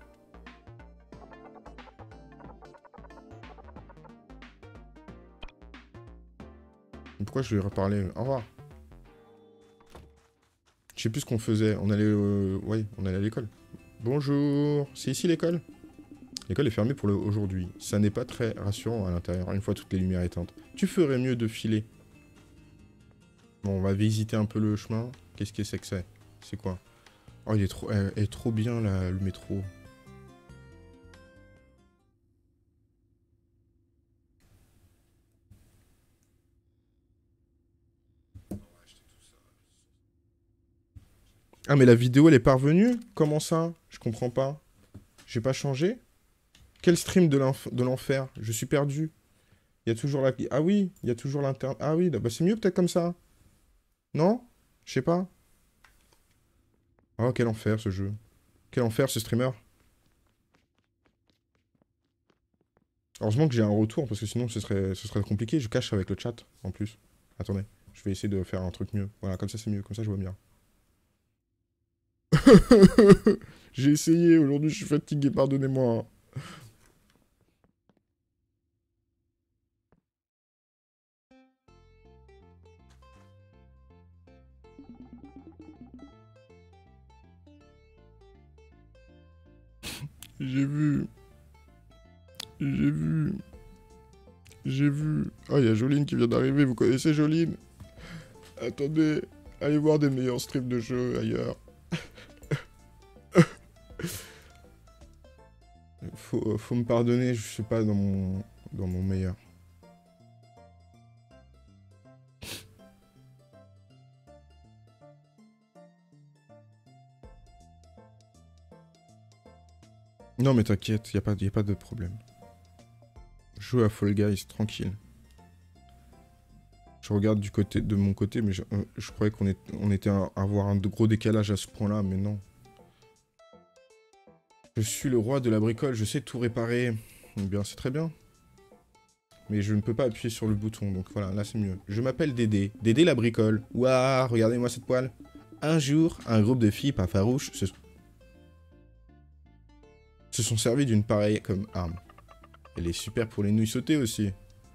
Pourquoi je lui ai reparlé? Au revoir. Je sais plus ce qu'on faisait. On allait... Euh... Ouais, on allait à l'école. Bonjour. C'est ici l'école? L'école est fermée pour le aujourd'hui. Ça n'est pas très rassurant à l'intérieur, une fois toutes les lumières éteintes. Tu ferais mieux de filer. Bon, on va visiter un peu le chemin. Qu'est-ce que c'est que c'est? C'est quoi? Oh, il est trop, elle est trop bien, là, le métro. Ah, mais la vidéo, elle est parvenue? Comment ça? Je comprends pas. J'ai pas changé? Quel stream de l'enfer? Je suis perdu. Il y a toujours la... Ah oui, il y a toujours l'internet. Ah oui, bah c'est mieux peut-être comme ça. Non? Je sais pas. Oh, quel enfer ce jeu. Quel enfer ce streamer. Heureusement que j'ai un retour, parce que sinon ce serait, ce serait compliqué. Je cache avec le chat, en plus. Attendez, je vais essayer de faire un truc mieux. Voilà, comme ça c'est mieux, comme ça je vois bien. J'ai essayé, aujourd'hui je suis fatigué, pardonnez-moi. J'ai vu. J'ai vu. J'ai vu. Ah, il y a Joline qui vient d'arriver, vous connaissez Joline? Attendez, allez voir des meilleurs streams de jeux ailleurs. faut, faut me pardonner, je suis pas dans mon, dans mon meilleur. Non mais t'inquiète, y a pas, y a pas de problème. Je joue à Fall Guys, tranquille. Je regarde du côté, de mon côté, mais je, euh, je croyais qu'on est, on était à avoir un gros décalage à ce point-là, mais non. Je suis le roi de la bricole, je sais tout réparer. Eh bien, c'est très bien. Mais je ne peux pas appuyer sur le bouton, donc voilà, là c'est mieux. Je m'appelle Dédé, Dédé la bricole. Ouah, regardez-moi cette poêle. Un jour, un groupe de filles pas farouches se, se sont servis d'une pareille comme arme. Elle est super pour les nouilles sautées aussi.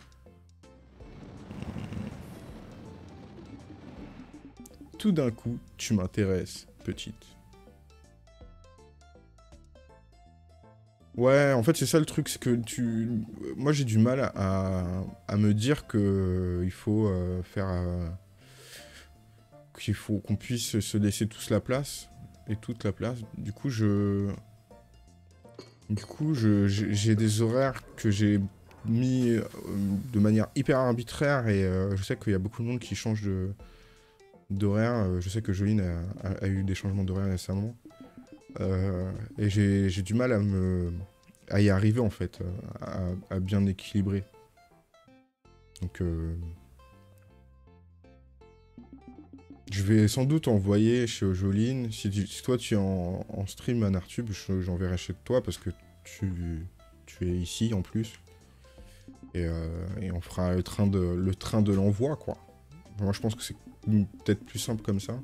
Tout d'un coup, tu m'intéresses, petite. Ouais, en fait, c'est ça le truc, c'est que tu... Moi, j'ai du mal à, à me dire que il faut euh, faire... Euh, qu'il faut qu'on puisse se laisser tous la place, et toute la place. Du coup, je... Du coup, je, j'ai des horaires que j'ai mis euh, de manière hyper arbitraire, et euh, je sais qu'il y a beaucoup de monde qui change de d'horaire. Je sais que Joline a, a, a eu des changements d'horaire récemment. Euh, et j'ai du mal à me... à y arriver, en fait, à, à bien équilibrer. Donc, euh, je vais sans doute envoyer chez Joline. Si, tu, si toi, tu es en, en stream à Nartube, j'enverrai chez toi, parce que tu, tu es ici, en plus. Et, euh, et on fera le train de le train de l'envoi, quoi. Moi, je pense que c'est peut-être plus simple comme ça.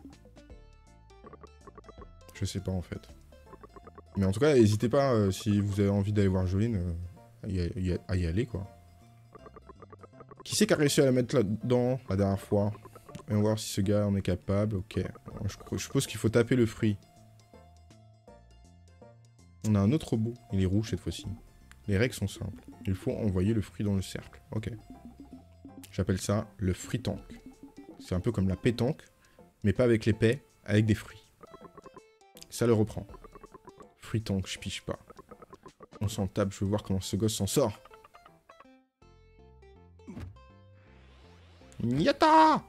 Je sais pas, en fait. Mais en tout cas, n'hésitez pas, euh, si vous avez envie d'aller voir Joline, euh, à, y, à y aller, quoi. Qui c'est qui a réussi à la mettre là-dedans, la dernière fois? On va voir si ce gars en est capable. Ok. Je, je suppose qu'il faut taper le fruit. On a un autre robot. Il est rouge cette fois-ci. Les règles sont simples. Il faut envoyer le fruit dans le cercle. Ok. J'appelle ça le fruit tank. C'est un peu comme la pétanque, mais pas avec les pets, avec des fruits. Ça le reprend. Fruit tank, je piche pas. On s'en tape, je veux voir comment ce gosse s'en sort. Yata!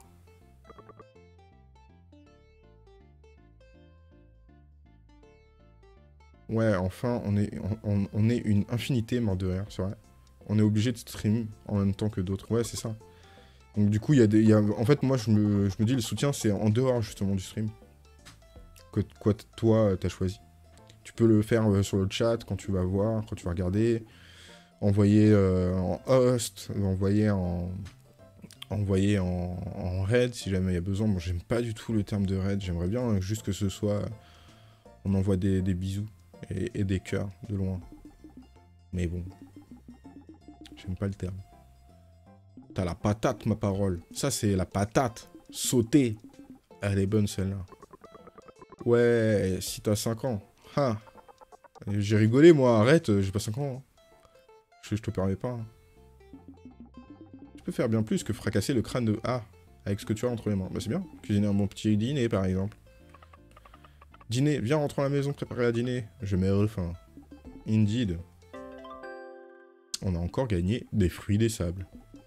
Ouais, enfin, on est, on, on est une infinité mort de rire, c'est vrai. On est obligé de stream en même temps que d'autres. Ouais, c'est ça. Donc du coup, il y a des... Y a, en fait, moi, je me, je me dis, le soutien, c'est en dehors, justement, du stream. Que quoi, toi, t'as choisi. Tu peux le faire euh, sur le chat, quand tu vas voir, quand tu vas regarder. Envoyer euh, en host, envoyer en... Envoyer en, en raid, si jamais il y a besoin. Bon, j'aime pas du tout le terme de raid. J'aimerais bien juste que ce soit... On envoie des, des bisous et, et des cœurs de loin. Mais bon. J'aime pas le terme. T'as la patate, ma parole. Ça, c'est la patate. Sautée. Elle est bonne, celle-là. Ouais, si t'as cinq ans. Ha. J'ai rigolé, moi. Arrête, j'ai pas cinq ans. Hein. Je, je te permets pas. Hein. Tu peux faire bien plus que fracasser le crâne de A avec ce que tu as entre les mains. Bah, c'est bien. Cuisiner un bon petit dîner, par exemple. Dîner. Viens, rentrons à la maison, préparer à dîner. Je meurs faim. Indeed. On a encore gagné des fruits des sables.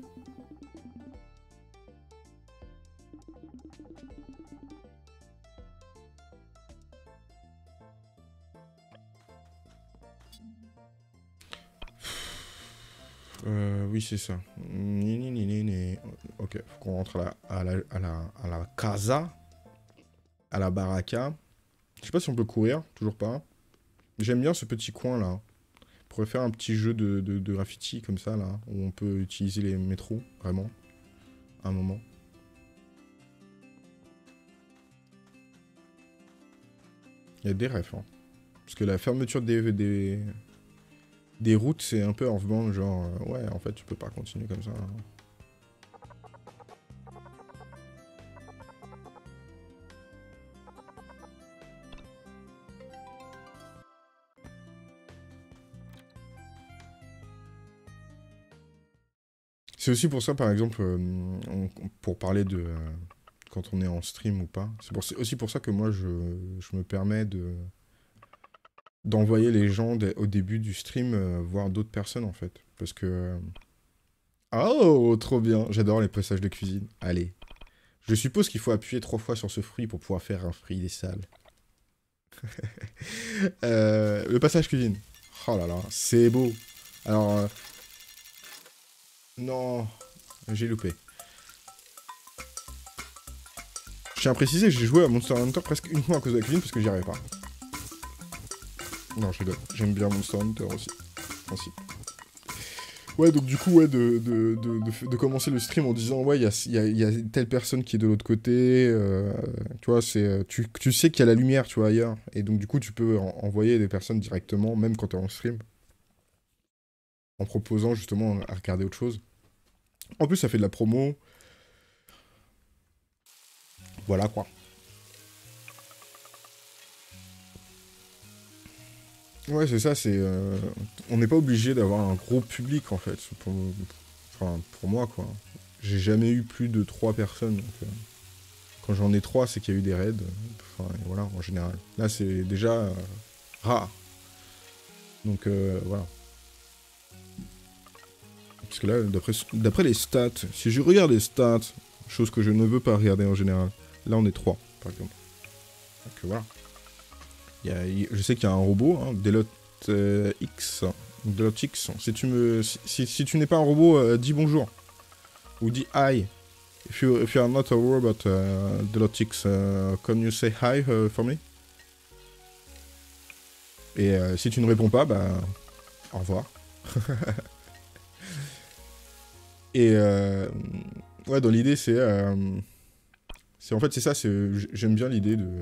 Euh, oui, c'est ça. Ni, ni, ni, ni, ni. Ok, faut qu'on rentre à la, à, la, à, la, à la casa. À la baraka. Je sais pas si on peut courir, toujours pas. J'aime bien ce petit coin là. On pourrait faire un petit jeu de, de, de graffiti comme ça là. Où on peut utiliser les métros, vraiment. À un moment. Il y a des refs, hein. Parce que la fermeture des, des, des routes, c'est un peu off-band, genre... Euh, ouais, en fait, tu peux pas continuer comme ça. Hein. C'est aussi pour ça, par exemple, euh, on, pour parler de... Euh, quand on est en stream ou pas. C'est aussi pour ça que moi, je, je me permets de... d'envoyer les gens au début du stream euh, voir d'autres personnes, en fait. Parce que... Euh... Oh, trop bien. J'adore les passages de cuisine. Allez. Je suppose qu'il faut appuyer trois fois sur ce fruit pour pouvoir faire un fruit des salles. euh, le passage cuisine. Oh là là, c'est beau. Alors... Euh... Non, j'ai loupé. Je tiens à préciser que j'ai joué à Monster Hunter presque uniquement à cause de la cuisine parce que j'y arrivais pas. Non, je rigole. J'aime bien Monster Hunter aussi. Principe. Ouais, donc du coup, ouais, de, de, de, de, de commencer le stream en disant, ouais, il y a, y, a, y a telle personne qui est de l'autre côté, euh, tu vois, c'est, tu, tu sais qu'il y a la lumière, tu vois, ailleurs. Et donc du coup, tu peux en, envoyer des personnes directement, même quand t'es en stream, en proposant justement à regarder autre chose. En plus, ça fait de la promo. Voilà, quoi. Ouais, c'est ça, c'est... Euh, on n'est pas obligé d'avoir un gros public, en fait, pour, enfin, pour moi, quoi. J'ai jamais eu plus de trois personnes, donc... Euh, quand j'en ai trois, c'est qu'il y a eu des raids. Enfin, voilà, en général. Là, c'est déjà euh, rare. Donc, euh, voilà. Parce que là, d'après les stats, si je regarde les stats, chose que je ne veux pas regarder en général, là, on est trois, par exemple. Donc, voilà. Il y a, je sais qu'il y a un robot, hein, Delot euh, X. Delot X. Si tu, me, si, si tu n'es pas un robot, euh, dis bonjour. Ou dis hi. If you, if you are not a robot, uh, Delot X, uh, can you say hi uh, for me? Et euh, si tu ne réponds pas, bah... Au revoir. Et... Euh, ouais, dans l'idée, c'est... Euh, c'est en fait, c'est ça, c'est... J'aime bien l'idée de...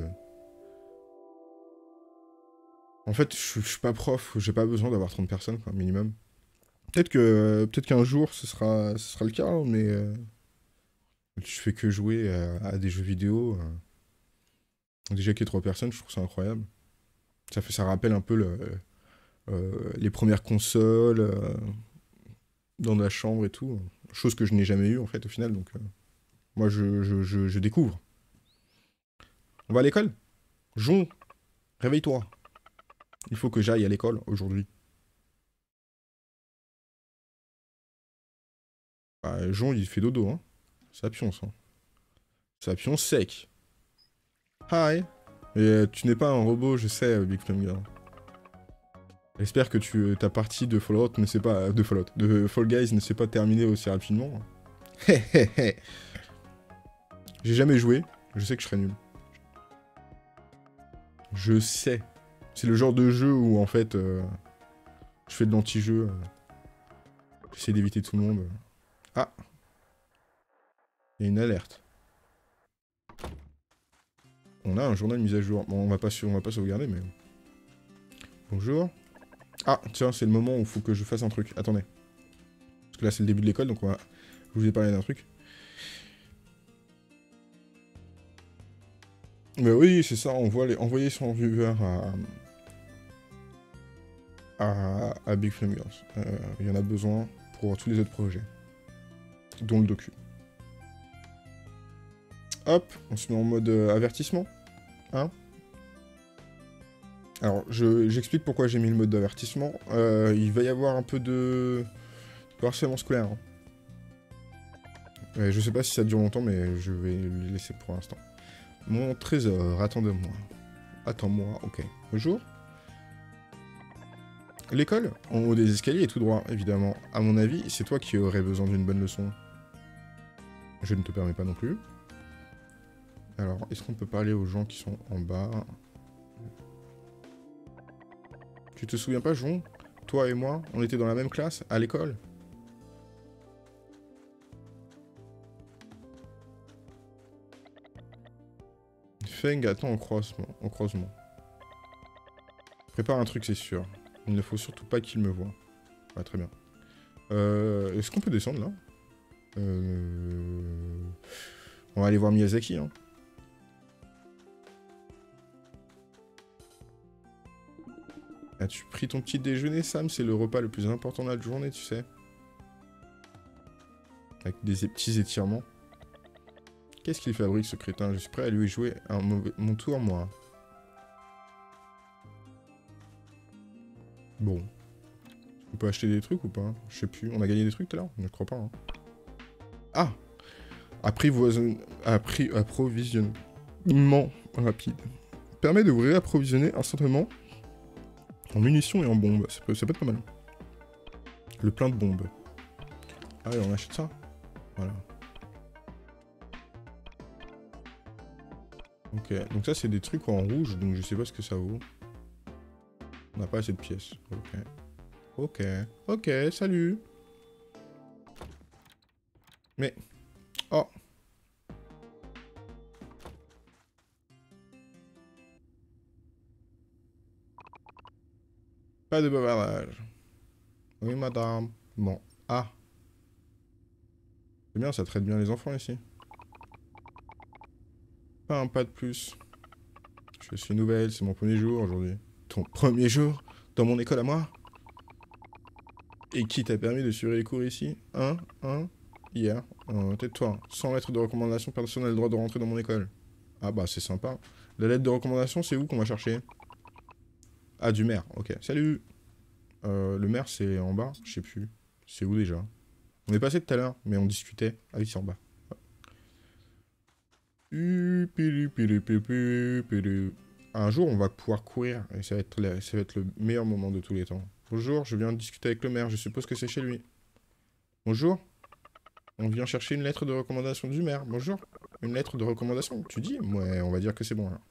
En fait, je, je suis pas prof, j'ai pas besoin d'avoir trente personnes, quoi, minimum. Peut-être que peut-être qu'un jour, ce sera, ce sera le cas, hein, mais... Euh, je fais que jouer à, à des jeux vidéo. Euh, déjà qu'il y ait trois personnes, je trouve ça incroyable. Ça, fait, ça rappelle un peu le, euh, les premières consoles euh, dans la chambre et tout. Chose que je n'ai jamais eue, en fait, au final. Donc, euh, moi, je, je, je, je découvre. On va à l'école? Jon, réveille-toi. Il faut que j'aille à l'école aujourd'hui. Bah, Jon, il fait dodo, hein. Ça pionce, hein. Ça pionce sec. Hi. Mais euh, tu n'es pas un robot, je sais, Big Flame Girl. J'espère que tu, ta partie de Fallout ne s'est pas... De Fallout. De Fall Guys ne s'est pas terminée aussi rapidement. Hé hé hé. J'ai jamais joué. Je sais que je serais nul. Je sais. C'est le genre de jeu où, en fait, euh, je fais de l'anti-jeu. Euh, J'essaie d'éviter tout le monde. Ah. Il y a une alerte. On a un journal mise à jour. Bon, on va pas, on va pas sauvegarder, mais... Bonjour. Ah, tiens, c'est le moment où il faut que je fasse un truc. Attendez. Parce que là, c'est le début de l'école, donc on va... je vous ai parlé d'un truc. Mais oui, c'est ça, on voit les... envoyer son viewer à... à, à Big Flame Girls. Euh, il y en a besoin pour tous les autres projets. Dont le docu. Hop, on se met en mode euh, avertissement. Hein? Alors, j'explique pourquoi j'ai mis le mode d'avertissement. Euh, il va y avoir un peu de, de harcèlement scolaire. Hein. Euh, je sais pas si ça dure longtemps, mais je vais le laisser pour l'instant. Mon trésor, attendez-moi. Attends-moi, ok. Bonjour. L'école, en haut des escaliers et tout droit, évidemment. À mon avis, c'est toi qui aurais besoin d'une bonne leçon. Je ne te permets pas non plus. Alors, est-ce qu'on peut parler aux gens qui sont en bas? Tu te souviens pas, Jon? Toi et moi, on était dans la même classe, à l'école. Feng attend en croisement. En croisement. Prépare un truc, c'est sûr. Il ne faut surtout pas qu'il me voie. Ah, très bien. Euh, Est-ce qu'on peut descendre, là? euh... On va aller voir Miyazaki, hein. As-tu pris ton petit déjeuner, Sam? C'est le repas le plus important de la journée, tu sais. Avec des petits étirements. Qu'est-ce qu'il fabrique, ce crétin? Je suis prêt à lui jouer un mauvais... mon tour, moi. Bon. On peut acheter des trucs ou pas? Je sais plus. On a gagné des trucs tout à l'heure? Je ne crois pas. Hein. Ah! Apprivoisonne... Appri... Approvisionnement rapide. Permet de vous réapprovisionner instantanément en munitions et en bombes. Ça peut, ça peut être pas mal. Le plein de bombes. Ah ouais, on achète ça. Voilà. Ok, donc ça c'est des trucs en rouge, donc je sais pas ce que ça vaut. On n'a pas assez de pièces. Ok. Ok. Ok, salut. Mais... Oh. Pas de bavardage. Oui, madame. Bon. Ah. C'est bien, ça traite bien les enfants ici. Pas un pas de plus. Je suis nouvelle, c'est mon premier jour aujourd'hui. Ton premier jour? Dans mon école à moi? Et qui t'a permis de suivre les cours ici? Hein? Hein? Hier? euh, Tais-toi. Sans lettre de recommandation, personne n'a le droit de rentrer dans mon école. Ah bah c'est sympa. La lettre de recommandation, c'est où qu'on va chercher? Ah, du maire. Ok. Salut. Euh, le maire, c'est en bas? Je sais plus. C'est où déjà? On est passé tout à l'heure, mais on discutait. Ah oui, c'est en bas. Un jour, on va pouvoir courir, et ça va être, la, ça va être le meilleur moment de tous les temps. Bonjour, je viens de discuter avec le maire, je suppose que c'est chez lui. Bonjour. On vient chercher une lettre de recommandation du maire. Bonjour. Une lettre de recommandation, tu dis? Ouais, on va dire que c'est bon, là.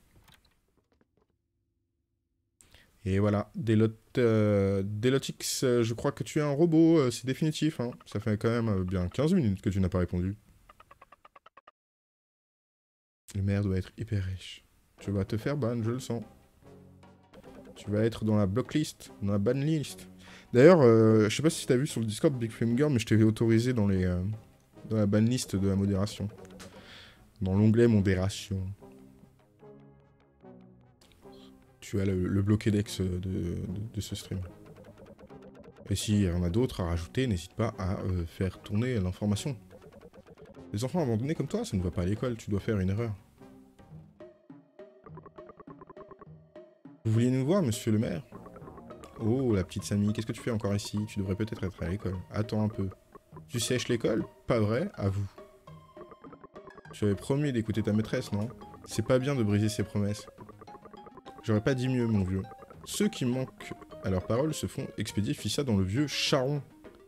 Et voilà, Delot, euh, Delotix, euh, je crois que tu es un robot, euh, c'est définitif, hein. Ça fait quand même euh, bien quinze minutes que tu n'as pas répondu. Le maire doit être hyper riche. Tu vas te faire ban, je le sens. Tu vas être dans la blocklist, dans la ban list. D'ailleurs, euh, je sais pas si t'as vu sur le Discord Big Flame Girl, mais je t'ai autorisé dans, les, euh, dans la ban list de la modération. Dans l'onglet modération. Tu as le, le bloqué-dex de, de, de ce stream. Et s'il y en a d'autres à rajouter, n'hésite pas à euh, faire tourner l'information. Les enfants abandonnés comme toi, ça ne va pas à l'école, tu dois faire une erreur. Vous vouliez nous voir, monsieur le maire? Oh, la petite Samy, qu'est-ce que tu fais encore ici? Tu devrais peut-être être à l'école. Attends un peu. Tu sèches l'école? Pas vrai? À vous. Tu avais promis d'écouter ta maîtresse, non? C'est pas bien de briser ses promesses. J'aurais pas dit mieux, mon vieux. Ceux qui manquent à leurs paroles se font expédier Fissa dans le vieux charron.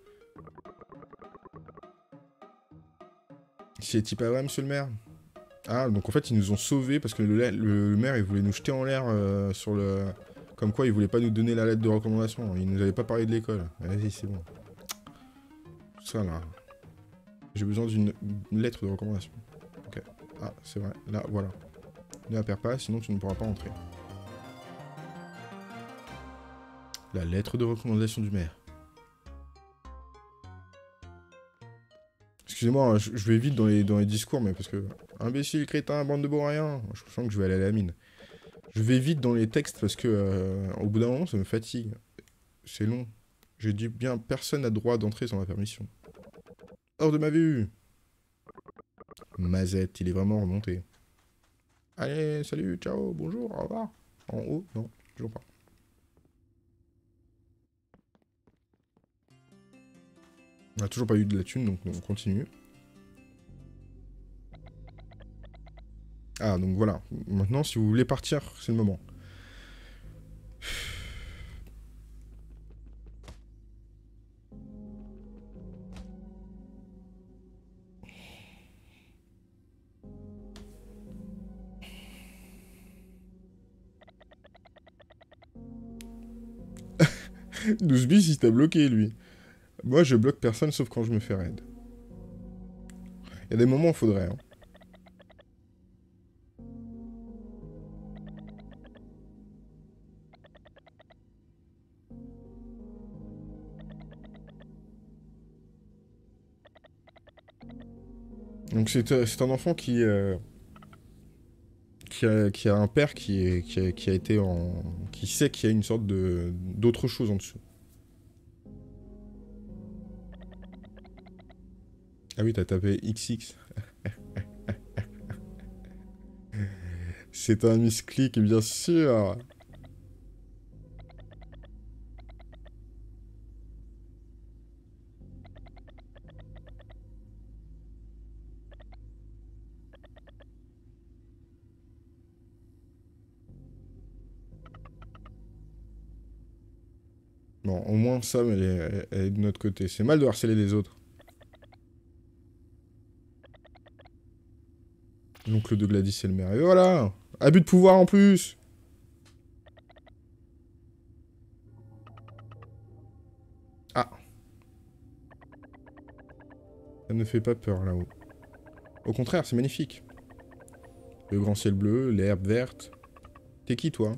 C'est pas vrai, monsieur le maire? Ah, donc en fait, ils nous ont sauvés parce que le, le, le maire, il voulait nous jeter en l'air euh, sur le... Comme quoi, il voulait pas nous donner la lettre de recommandation. Il nous avait pas parlé de l'école. Vas-y, c'est bon. Ça, là. J'ai besoin d'une lettre de recommandation. Ok. Ah, c'est vrai. Là, voilà. Ne la perds pas, sinon tu ne pourras pas entrer. La lettre de recommandation du maire. Excusez-moi, je, je vais vite dans les, dans les discours, mais parce que... Imbécile, crétin, bande de beaux rien. Je sens que je vais aller à la mine. Je vais vite dans les textes parce que euh, au bout d'un moment, ça me fatigue. C'est long. J'ai dit bien, personne n'a droit d'entrer sans ma permission. Hors de ma vue. Mazette, il est vraiment remonté. Allez, salut, ciao, bonjour, au revoir. En haut, non, toujours pas. On n'a toujours pas eu de la thune, donc on continue. Ah, donc voilà. Maintenant, si vous voulez partir, c'est le moment. douze bis, il t'a bloqué, lui. Moi, je bloque personne sauf quand je me fais raid. Il y a des moments où il faudrait, hein. Donc c'est euh, c'est un enfant qui, euh, qui, a, qui a un père qui, est, qui, a, qui a été en... qui sait qu'il y a une sorte de d'autre chose en dessous. Ah oui, t'as tapé X X. C'est un misclick, bien sûr. Bon, au moins Sam, elle est, elle est de notre côté. C'est mal de harceler les autres. L'oncle de Gladys, c'est le maire. Et voilà! Abus de pouvoir en plus! Ah! Ça ne fait pas peur là-haut. Au contraire, c'est magnifique. Le grand ciel bleu, l'herbe verte. T'es qui, toi?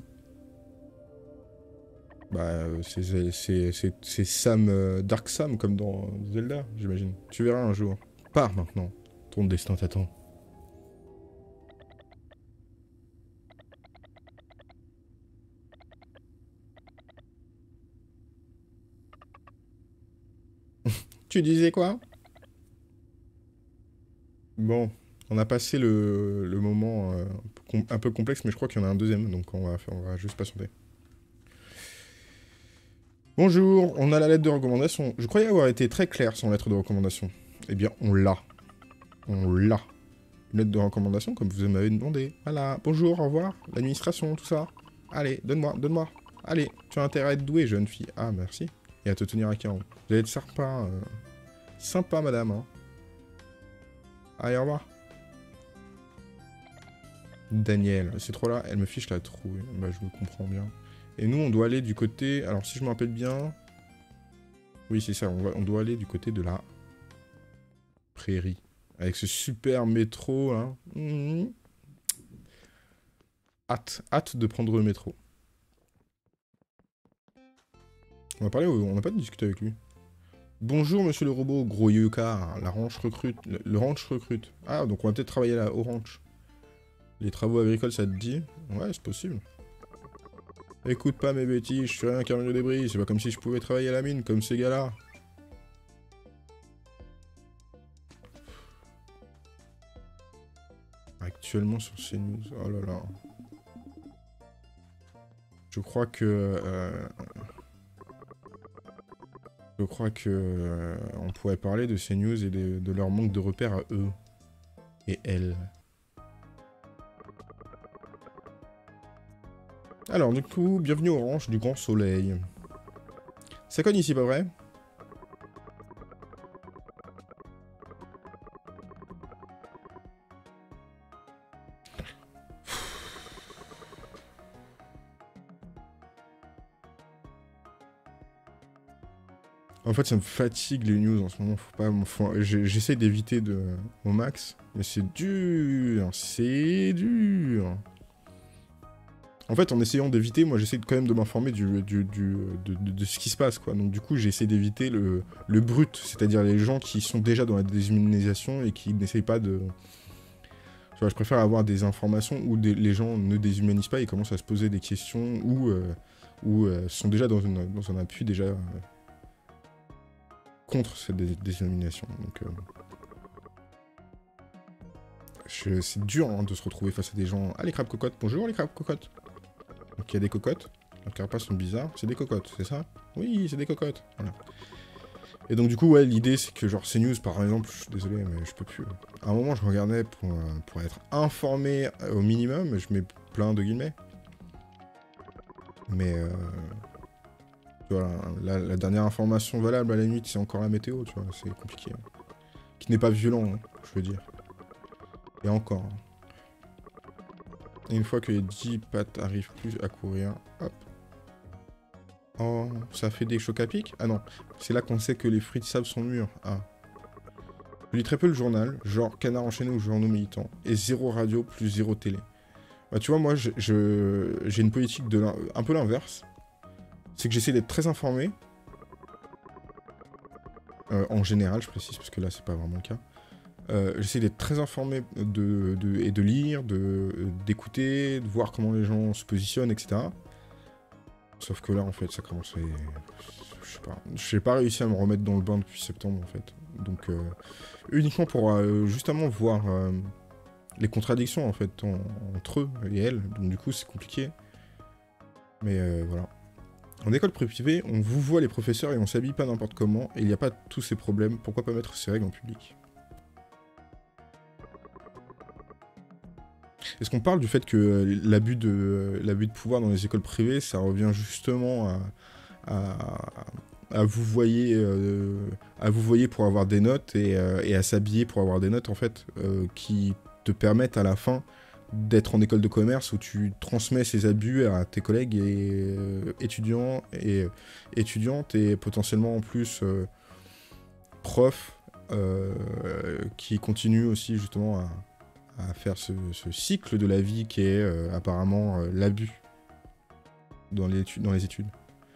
Bah, c'est Sam, euh, Dark Sam, comme dans Zelda, j'imagine. Tu verras un jour. Pars maintenant. Ton destin t'attend. Tu disais quoi? Bon, on a passé le, le moment euh, un peu complexe, mais je crois qu'il y en a un deuxième, donc on va, faire, on va juste patienter. Bonjour, on a la lettre de recommandation. Je croyais avoir été très clair sans lettre de recommandation. Eh bien, on l'a. On l'a. Une lettre de recommandation, comme vous m'avez demandé. Voilà, bonjour, au revoir, l'administration, tout ça. Allez, donne-moi, donne-moi. Allez, tu as intérêt à être douée, jeune fille. Ah, merci. Et à te tenir à carreau. Vous allez être sympa. Euh... Sympa, madame. Hein. Allez, au revoir. Daniel, c'est trop là, elle me fiche la trouille. Bah, je me comprends bien. Et nous, on doit aller du côté... Alors, si je me rappelle bien... Oui, c'est ça, on, va... on doit aller du côté de la prairie. Avec ce super métro, là. Mmh. Hâte, hâte de prendre le métro. On va parler, on n'a pas discuté avec lui. Bonjour, monsieur le robot, gros yuka. La ranch recrute. Le, le ranch recrute. Ah, donc on va peut-être travailler là, au ranch. Les travaux agricoles, ça te dit? Ouais, c'est possible. Écoute pas mes bêtises, je suis rien qu'un milieu débris. C'est pas comme si je pouvais travailler à la mine, comme ces gars-là. Actuellement sur CNews, oh là là. Je crois que... Euh, je crois que... Euh, on pourrait parler de CNews et de, de leur manque de repères à eux. Et elles. Alors, du coup, bienvenue au ranch du Grand Soleil. Ça cogne ici, pas vrai? En fait, ça me fatigue les news en ce moment. Faut pas. Faut... J'essaie d'éviter de... au max, mais c'est dur, c'est dur. En fait, en essayant d'éviter, moi j'essaie quand même de m'informer du, du, du, de, de, de ce qui se passe, quoi. Donc du coup, j'essaie d'éviter le, le brut, c'est-à-dire les gens qui sont déjà dans la déshumanisation et qui n'essayent pas de... Tu vois, je préfère avoir des informations où des, les gens ne déshumanisent pas et commencent à se poser des questions ou euh, ou, euh, sont déjà dans, une, dans un appui déjà euh, contre cette dé déshumanisation. Donc... Euh, c'est dur hein, de se retrouver face à des gens... Ah, les crabes cocottes, bonjour les crabes cocottes. Donc il y a des cocottes, les carapaces sont bizarres, c'est des cocottes, c'est ça? Oui, c'est des cocottes, voilà. Et donc du coup, ouais, l'idée c'est que genre CNews par exemple, je suis désolé mais je peux plus. À un moment je regardais pour, euh, pour être informé au minimum, je mets plein de guillemets. Mais euh, voilà, la, la dernière information valable à la nuit c'est encore la météo, tu vois, c'est compliqué. Hein. Qui n'est pas violent, hein, je veux dire. Et encore. Hein. Et une fois que les dix pattes arrivent plus à courir, hop. Oh, ça fait des chocs à pic? Ah non, c'est là qu'on sait que les fruits de sable sont mûrs. Ah. Je lis très peu le journal, genre Canard enchaîné ou journaux militants, et zéro radio plus zéro télé. Bah tu vois, moi, j'ai je, je, une politique de un peu l'inverse. C'est que j'essaie d'être très informé. Euh, en général, je précise, parce que là, c'est pas vraiment le cas. Euh, j'essaie d'être très informé de, de, et de lire, d'écouter, de, de voir comment les gens se positionnent, et cetera. Sauf que là, en fait, ça commence à... Je sais pas. Je n'ai pas réussi à me remettre dans le bain depuis septembre, en fait. Donc, euh, uniquement pour euh, justement voir euh, les contradictions, en fait, en, entre eux et elles. Donc, du coup, c'est compliqué. Mais euh, voilà. En école privée, on vous voit les professeurs et on s'habille pas n'importe comment. Et il n'y a pas tous ces problèmes. Pourquoi pas mettre ces règles en public? Est-ce qu'on parle du fait que l'abus de, l'abus de pouvoir dans les écoles privées, ça revient justement à, à, à vous voyer, euh, à vous voyer pour avoir des notes et, euh, et à s'habiller pour avoir des notes, en fait, euh, qui te permettent à la fin d'être en école de commerce où tu transmets ces abus à tes collègues et, euh, étudiants et étudiantes et potentiellement en plus euh, profs euh, qui continuent aussi justement à à faire ce, ce cycle de la vie qui est euh, apparemment euh, l'abus dans les, dans les études.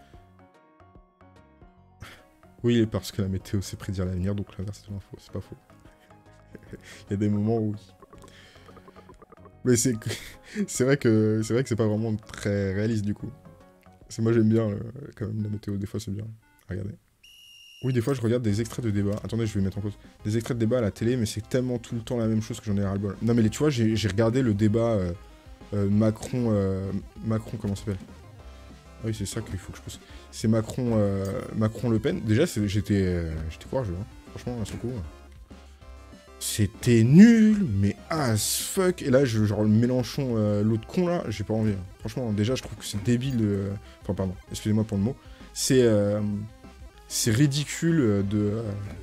Oui, parce que la météo c'est prédire l'avenir, donc l'inverse c'est faux, c'est pas faux. Il y a des moments où... Mais c'est c'est vrai que c'est vrai que c'est pas vraiment très réaliste du coup. Moi j'aime bien le... quand même la météo, des fois c'est bien. Regardez. Oui, des fois je regarde des extraits de débats. Attendez, je vais mettre en pause. Des extraits de débats à la télé, mais c'est tellement tout le temps la même chose que j'en ai ras-le-bol. Non, mais les, tu vois, j'ai regardé le débat euh, euh, Macron. Euh, Macron, comment ça s'appelle? Ah oui, c'est ça qu'il faut que je pousse. C'est Macron, euh, Macron-Le Pen. Déjà, j'étais euh, j'étais courageux, hein. Franchement, à ce coup. C'était nul, mais as fuck. Et là, je, genre le Mélenchon, euh, l'autre con là, j'ai pas envie. Hein. Franchement, déjà, je trouve que c'est débile. Euh... Enfin, pardon, excusez-moi pour le mot. C'est. Euh... C'est ridicule de euh,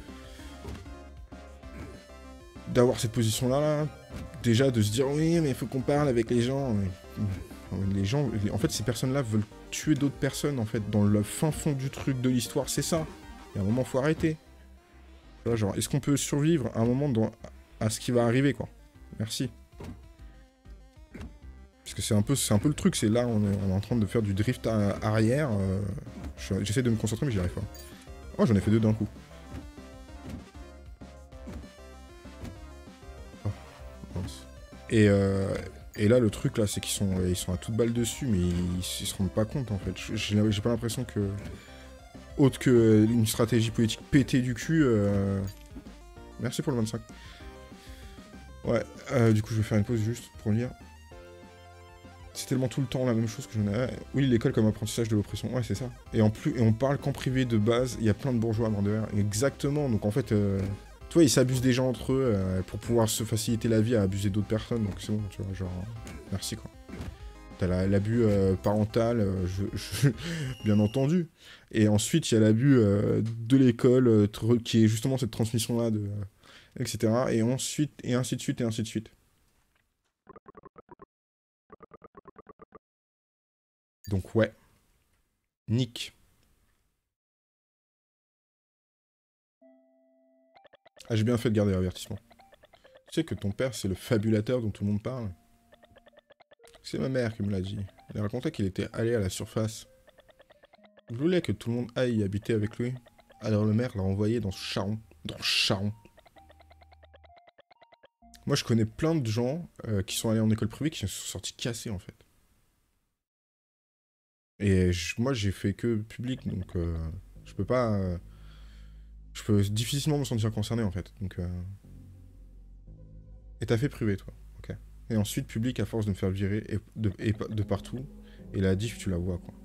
d'avoir cette position-là, là. Déjà de se dire oui, mais il faut qu'on parle avec les gens. Mais... Les gens, en fait, ces personnes-là veulent tuer d'autres personnes, en fait, dans le fin fond du truc de l'histoire, c'est ça. Il y a un moment, faut arrêter. Là, genre, est-ce qu'on peut survivre à un moment dans... à ce qui va arriver, quoi? Merci. Parce que c'est un peu, c'est un peu le truc, c'est là, on est, on est en train de faire du drift arrière. Euh, J'essaie de me concentrer, mais j'y arrive pas. Oh, j'en ai fait deux d'un coup. Oh, et, euh, et là, le truc, là, c'est qu'ils sont, ils sont à toute balle dessus, mais ils, ils se rendent pas compte, en fait. J'ai pas l'impression que... Autre que une stratégie politique pétée du cul... Euh... Merci pour le vingt-cinq. Ouais, euh, du coup, je vais faire une pause juste pour lire. C'est tellement tout le temps la même chose que j'en ai... Oui, l'école comme apprentissage de l'oppression, ouais, c'est ça. Et en plus, et on parle qu'en privé de base, il y a plein de bourgeois à mort de verre. Exactement, donc en fait, euh, tu vois, ils s'abusent des gens entre eux euh, pour pouvoir se faciliter la vie à abuser d'autres personnes, donc c'est bon, tu vois, genre... Merci, quoi. T'as l'abus euh, parental, euh, je, je, bien entendu. Et ensuite, il y a l'abus euh, de l'école, euh, qui est justement cette transmission-là, de, euh, et cetera. Et ensuite, et ainsi de suite, et ainsi de suite. Donc ouais. Nick. Ah, j'ai bien fait de garder l'avertissement. Tu sais que ton père, c'est le fabulateur dont tout le monde parle? C'est ma mère qui me l'a dit. Il a raconté qu'il était allé à la surface. Il voulait que tout le monde aille y habiter avec lui. Alors le maire l'a envoyé dans ce charron. Dans ce charron. Moi, je connais plein de gens euh, qui sont allés en école privée qui sont sortis cassés, en fait. Et je- moi, j'ai fait que public, donc euh, je peux pas... euh, je peux difficilement me sentir concerné, en fait. Donc, euh... Et t'as fait privé, toi. Ok. Et ensuite, public, à force de me faire virer et de, et pa- de partout. Et la diff, tu la vois, quoi.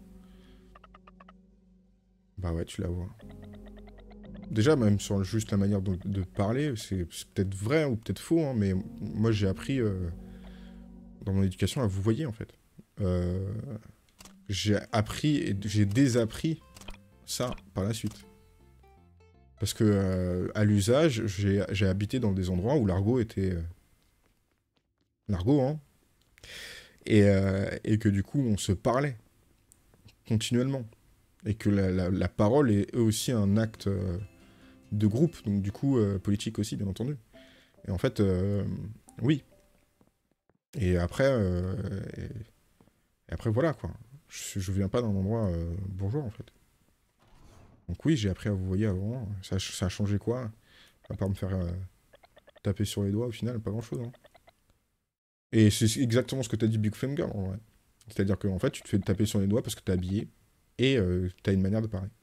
Bah ouais, tu la vois. Déjà, même sur juste la manière de, de parler, c'est c'est peut-être vrai ou peut-être faux, hein, mais moi, j'ai appris euh, dans mon éducation à vous voyez, en fait. Euh, j'ai appris et j'ai désappris ça par la suite. Parce que euh, à l'usage, j'ai j'ai habité dans des endroits où l'argot était... euh, l'argot, hein. Et, euh, et que du coup, on se parlait continuellement. Et que la, la- la parole est aussi un acte euh, de groupe, donc du coup, euh, politique aussi, bien entendu. Et en fait, euh, oui. Et après, euh, et, et après, voilà, quoi. Je, je viens pas d'un endroit euh, bourgeois, en fait. Donc oui, j'ai appris à vous voyez avant. Ça, ça a changé quoi? À part me faire euh, taper sur les doigts, au final, pas grand-chose, hein. Et c'est exactement ce que t'as dit Big Flame Girl, en vrai. C'est-à-dire qu'en fait, tu te fais taper sur les doigts parce que t'es habillé, et euh, t'as une manière de parler.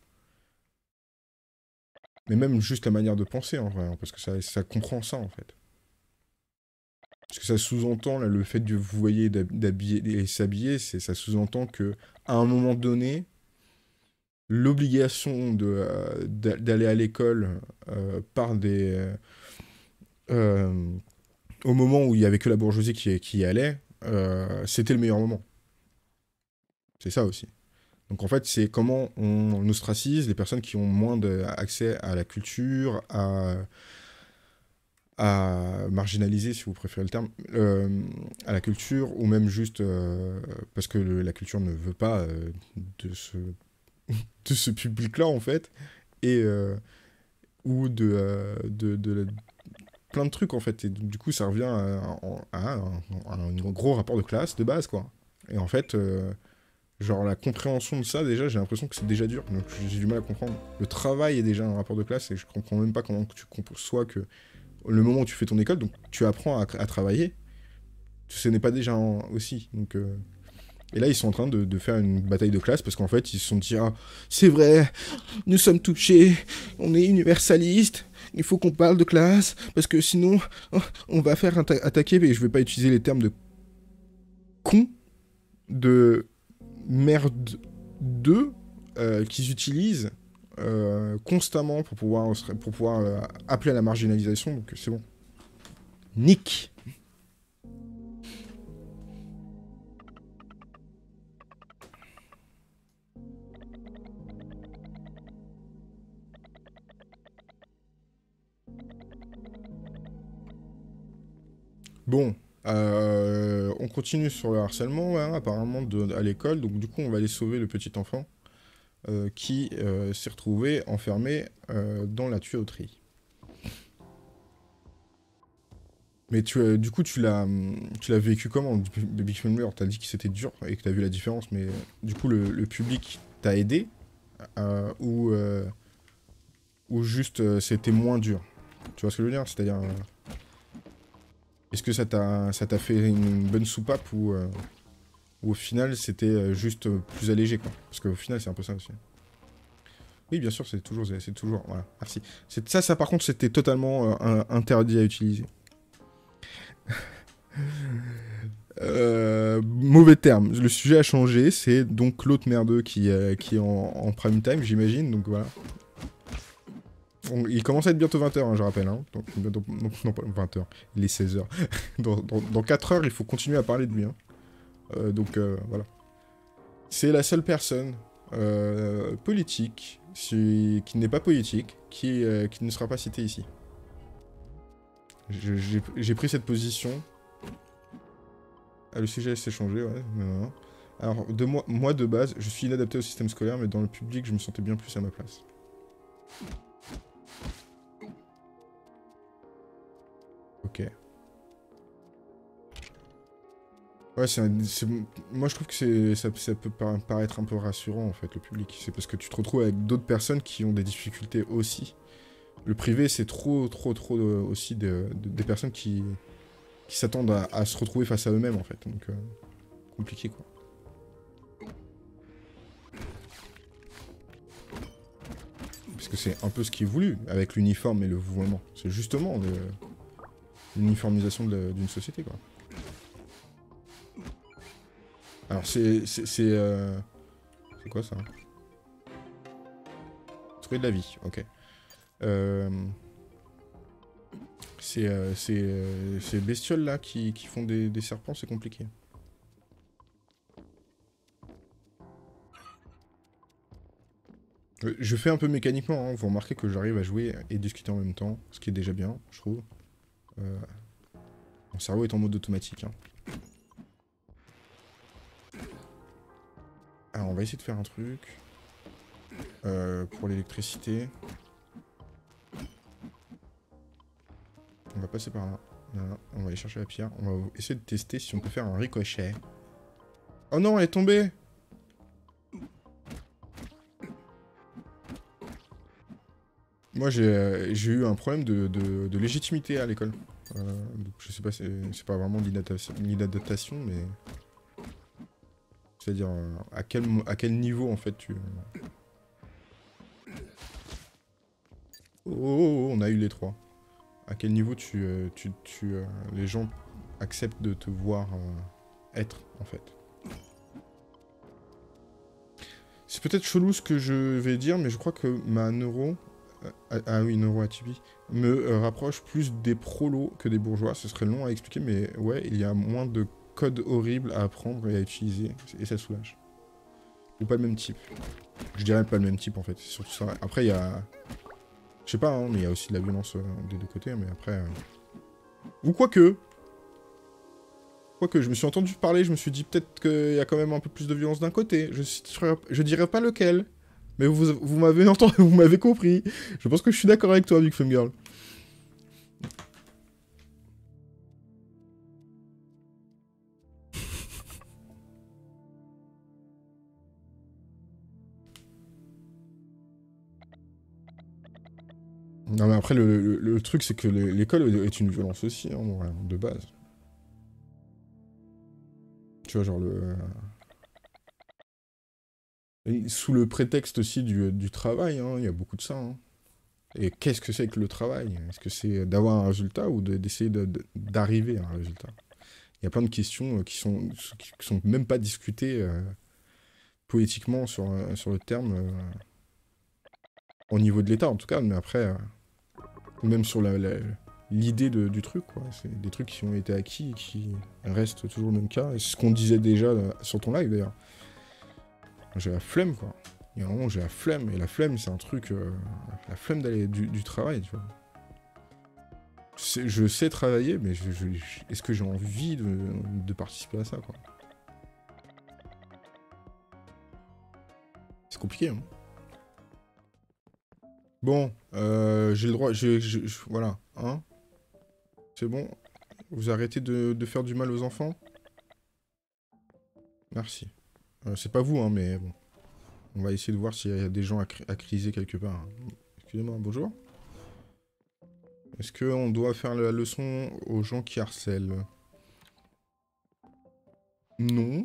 Mais même juste la manière de penser, en vrai, hein, parce que ça, ça comprend ça, en fait. Parce que ça sous-entend, là, le fait de vous voyez d'habiller et s'habiller, c'est ça sous-entend que à un moment donné, l'obligation de, euh, d'a- d'aller à l'école euh, par des... euh, euh, au moment où il y avait que la bourgeoisie qui, qui y allait, euh, c'était le meilleur moment. C'est ça aussi. Donc en fait, c'est comment on ostracise les personnes qui ont moins d'accès à la culture, à, à marginaliser, si vous préférez le terme, euh, à la culture, ou même juste euh, parce que le- la culture ne veut pas euh, de ce, de ce public-là, en fait, et, euh, ou de, euh, de, de, plein de trucs, en fait. Et du coup, ça revient à, à, à un, à un gros rapport de classe de base, quoi. Et en fait... euh, genre, la compréhension de ça, déjà, j'ai l'impression que c'est déjà dur. Donc, j'ai du mal à comprendre. Le travail est déjà un rapport de classe et je comprends même pas comment tu conçois que le moment où tu fais ton école, donc tu apprends à, à travailler, ce n'est pas déjà en- aussi. Donc, euh, et là, ils sont en train de, de faire une bataille de classe parce qu'en fait, ils se sont dit ah, c'est vrai, nous sommes touchés, on est universaliste, il faut qu'on parle de classe parce que sinon, oh, on va faire atta- attaquer, et je vais pas utiliser les termes de con, de merde deux euh, qu'ils utilisent euh, constamment pour pouvoir, pour pouvoir euh, appeler à la marginalisation, donc c'est bon. Nick. Bon, euh, on continue sur le harcèlement, hein, apparemment, de, à l'école, donc du coup, on va aller sauver le petit enfant euh, qui euh, s'est retrouvé enfermé euh, dans la tuyauterie. Mais tu, euh, du coup, tu l'as, tu l'as vécu comment, le Big Fun Mur? T'as dit que c'était dur et que t'as vu la différence, mais du coup, le, le public t'a aidé euh, ou, euh, ou juste euh, c'était moins dur? Tu vois ce que je veux dire? C'est-à-dire, euh, est-ce que ça t'a, ça t'a fait une bonne soupape ou, euh, ou au final c'était euh, juste euh, plus allégé, quoi? Parce qu'au final, c'est un peu ça aussi. Oui, bien sûr, c'est toujours, c'est toujours, voilà, merci. C'est, ça, ça par contre, c'était totalement euh, interdit à utiliser. Euh, mauvais terme. Le sujet a changé. C'est donc l'autre merdeux qui, euh, qui est en, en prime time, j'imagine. Donc voilà. On- il commence à être bientôt vingt heures, hein, je rappelle. Hein. Donc, bientôt- non, non, pas vingt heures. Il est seize heures. dans, dans, dans quatre heures, il faut continuer à parler de lui. Hein. Euh, donc euh, voilà. C'est la seule personne euh, politique si- qui n'est pas politique qui, euh, qui ne sera pas citée ici. Je- J'ai j'ai pris cette position. Ah, le sujet s'est changé, ouais. Non, non. Alors, de moi, moi, de base, je suis inadapté au système scolaire, mais dans le public, je me sentais bien plus à ma place. Ok. Ouais, c'est un- c'est- moi je trouve que c'est ça, ça peut para- paraître un peu rassurant en fait, le public. C'est parce que tu te retrouves avec d'autres personnes qui ont des difficultés aussi. Le privé, c'est trop, trop, trop euh, aussi de, de- des personnes qui, qui s'attendent à, à se retrouver face à eux-mêmes en fait. Donc, euh, compliqué quoi. Parce que c'est un peu ce qui est voulu avec l'uniforme et le vouvoiement. C'est justement le- l'uniformisation de la- d'une société quoi. Alors c'est... C'est c'est, euh, c'est quoi ça? Trouver de la vie, ok. Euh, c'est euh, c'est, euh, ces bestioles là qui, qui font des, des serpents, c'est compliqué. Euh, Je fais un peu mécaniquement, hein. Vous remarquez que j'arrive à jouer et discuter en même temps, ce qui est déjà bien, je trouve. Euh, mon cerveau est en mode automatique. Hein. Alors on va essayer de faire un truc. Euh, pour l'électricité. On va passer par là. Là. On va aller chercher la pierre. On va essayer de tester si on peut faire un ricochet. Oh non, elle est tombée! Moi, j'ai euh, j'ai eu un problème de, de, de légitimité à l'école. Euh, donc je sais pas, c'est c'est pas vraiment de l'inadaptation, l'inadaptation, mais... C'est-à-dire, euh, à, quel, mo- à quel niveau, en fait, tu... Oh, oh, oh, on a eu les trois. À quel niveau tu... euh, tu, tu euh, les gens acceptent de te voir euh, être, en fait. C'est peut-être chelou ce que je vais dire, mais je crois que ma neuro... euh, ah, ah oui, neuro atypie, me euh, rapproche plus des prolos que des bourgeois. Ce serait long à expliquer, mais ouais, il y a moins de codes horribles à apprendre et à utiliser, et ça soulage. Ou pas le même type. Je dirais pas le même type, en fait. C'est surtout ça. Après, il y a... Je sais pas, hein, mais il y a aussi de la violence euh, des deux côtés, mais après... euh, Ou quoique... Quoique, je me suis entendu parler, je me suis dit peut-être qu'il y a quand même un peu plus de violence d'un côté. Je, je, je dirais pas lequel. Mais vous, vous m'avez entendu, vous m'avez compris. Je pense que je suis d'accord avec toi, Big Fun Girl. Non mais après, le, le, le truc, c'est que l'école est une violence aussi, hein, bon, de base. Tu vois, genre le... Et sous le prétexte aussi du, du travail, hein, il y a beaucoup de ça. Hein. Et qu'est-ce que c'est que le travail? Est-ce que c'est d'avoir un résultat ou d'essayer de, de, d'arriver à un résultat? Il y a plein de questions qui sont, qui sont même pas discutées euh, poétiquement sur, euh, sur le terme, euh, au niveau de l'État en tout cas, mais après, euh, même sur la, la, l'idée de, du truc, quoi. C'est des trucs qui ont été acquis et qui restent toujours le même cas. Et c'est ce qu'on disait déjà euh, sur ton live d'ailleurs. J'ai la flemme, quoi. Il y a un moment où j'ai la flemme, et la flemme, c'est un truc... Euh, la flemme d'aller du, du travail, tu vois. Je sais travailler, mais je, je, est-ce que j'ai envie de, de participer à ça, quoi? C'est compliqué, hein. Bon, euh, j'ai le droit... Je, je, je, voilà, hein. C'est bon. Vous arrêtez de, de faire du mal aux enfants? Merci. Euh, c'est pas vous, hein, mais bon. On va essayer de voir s'il y a des gens à, cri à criser quelque part. Hein. Excusez-moi, bonjour. Est-ce qu'on doit faire la leçon aux gens qui harcèlent? Non.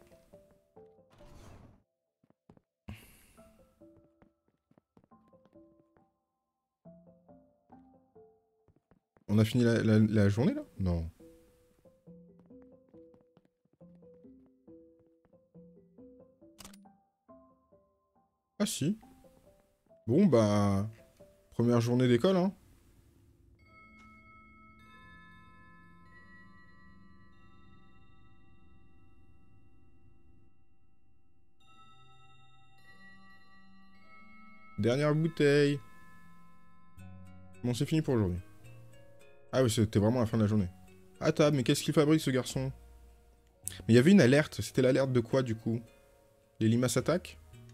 On a fini la, la, la journée, là? Non. Ah si. Bon, bah... Première journée d'école, hein. Dernière bouteille. Bon, c'est fini pour aujourd'hui. Ah oui, c'était vraiment la fin de la journée. Ah, table, mais qu'est-ce qu'il fabrique, ce garçon? Mais il y avait une alerte. C'était l'alerte de quoi, du coup? Les limaces attaquent?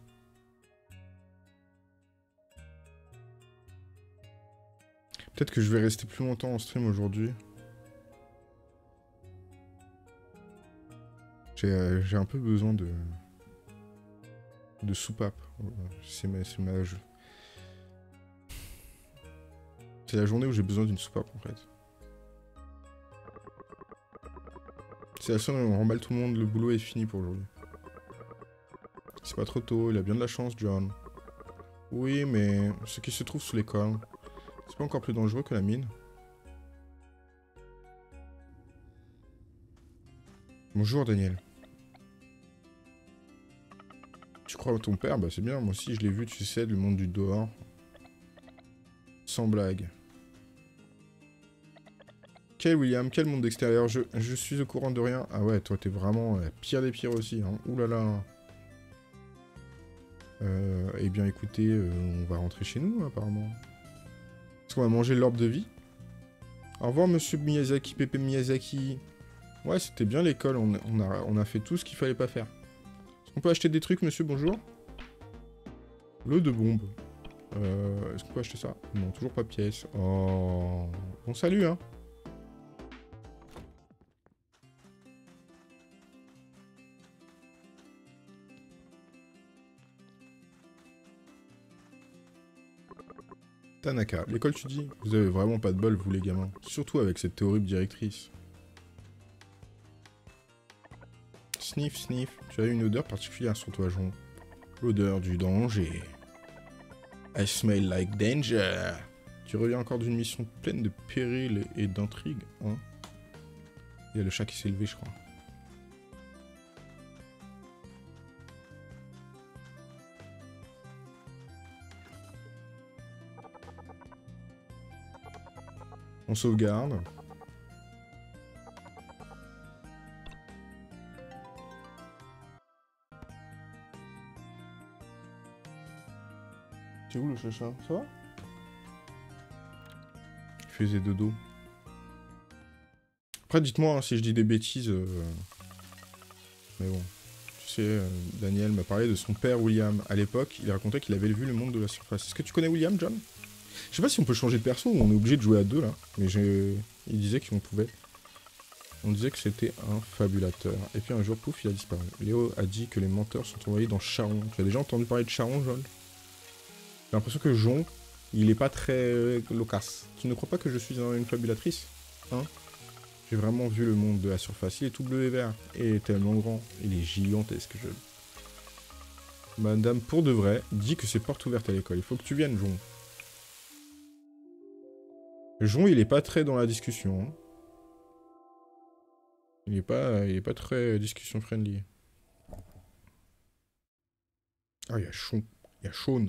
Peut-être que je vais rester plus longtemps en stream aujourd'hui. J'ai euh, j'ai un peu besoin de... de soupape. C'est ma... c'est ma... C'est la journée où j'ai besoin d'une soupape, en fait. C'est la seule où on remballe tout le monde, le boulot est fini pour aujourd'hui. C'est pas trop tôt, il a bien de la chance, John. Oui, mais ce qui se trouve sous l'école, c'est pas encore plus dangereux que la mine. Bonjour, Daniel. Tu crois à ton père? Bah c'est bien, moi aussi je l'ai vu, tu sais, le monde du dehors. Sans blague. Quel William, quel monde extérieur, je, je suis au courant de rien. Ah ouais, toi t'es vraiment la pire des pires aussi, hein. Ouh là là. Euh, eh bien écoutez, euh, on va rentrer chez nous apparemment. Est-ce qu'on va manger l'orbe de vie? Au revoir monsieur Miyazaki, Pépé Miyazaki. Ouais, c'était bien l'école, on, on, a, on a fait tout ce qu'il fallait pas faire. Est-ce qu'on peut acheter des trucs, monsieur, bonjour? L'eau de bombe. Euh, Est-ce qu'on peut acheter ça? Non, toujours pas pièce. Oh... Bon, salut, hein. Tanaka, l'école tu dis? Vous avez vraiment pas de bol, vous les gamins. Surtout avec cette horrible directrice. Sniff, sniff. Tu as une odeur particulière sur toi, Jon. L'odeur du danger. I smell like danger. Tu reviens encore d'une mission pleine de périls et d'intrigues, hein? Il y a le chat qui s'est levé, je crois. On sauvegarde. C'est où le chacha? Ça va? Il faisait dodo. Après, dites-moi hein, si je dis des bêtises. Euh... Mais bon. Tu sais, euh, Daniel m'a parlé de son père William. À l'époque, il racontait qu'il avait vu le monde de la surface. Est-ce que tu connais William, John? Je sais pas si on peut changer de perso ou on est obligé de jouer à deux là. Mais j'ai... il disait qu'on pouvait. On disait que c'était un fabulateur. Et puis un jour, pouf, il a disparu. Léo a dit que les menteurs sont envoyés dans Charon. Tu as déjà entendu parler de Charon, John? J'ai l'impression que Jon, il est pas très loquace. Tu ne crois pas que je suis une fabulatrice? Hein? J'ai vraiment vu le monde de la surface. Il est tout bleu et vert. Et tellement grand. Il est gigantesque, je... Madame, pour de vrai, dit que c'est porte ouverte à l'école. Il faut que tu viennes, Jon. Jon, il est pas très dans la discussion. Hein. Il est pas, il est pas très discussion friendly. Ah, il y a Sean. Il y a Sean.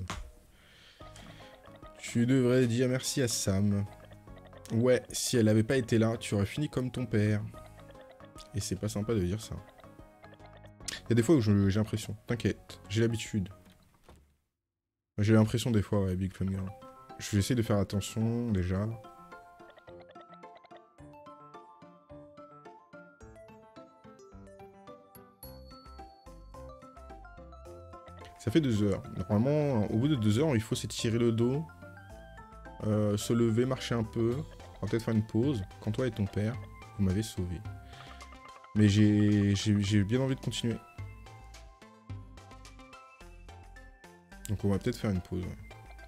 Tu devrais dire merci à Sam. Ouais, si elle avait pas été là, tu aurais fini comme ton père. Et c'est pas sympa de dire ça. Il y a des fois où j'ai l'impression. T'inquiète, j'ai l'habitude. J'ai l'impression des fois, ouais, Big Fun Girl. Je vais essayer de faire attention, déjà. Ça fait deux heures. Normalement, au bout de deux heures, il faut s'étirer le dos. Euh, se lever, marcher un peu. On va peut-être faire une pause. Quand toi et ton père, vous m'avez sauvé. Mais j'ai j'ai bien envie de continuer. Donc on va peut-être faire une pause. Ouais.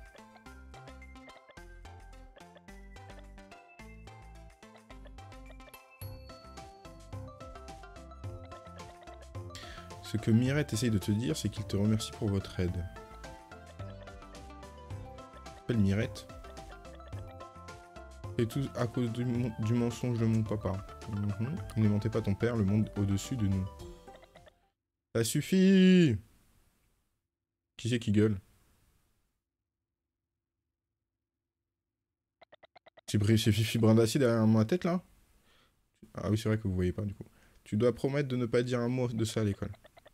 Ce que Mirette essaye de te dire, c'est qu'il te remercie pour votre aide. Appelle Mirette. Et tout à cause du, du mensonge de mon papa. Mm-hmm. Ne mentez pas ton père, le monde au-dessus de nous. Ça suffit! Qui c'est qui gueule? C'est Fifi Brindassi derrière ma tête là? Ah oui, c'est vrai que vous voyez pas du coup. Tu dois promettre de ne pas dire un mot de ça à l'école.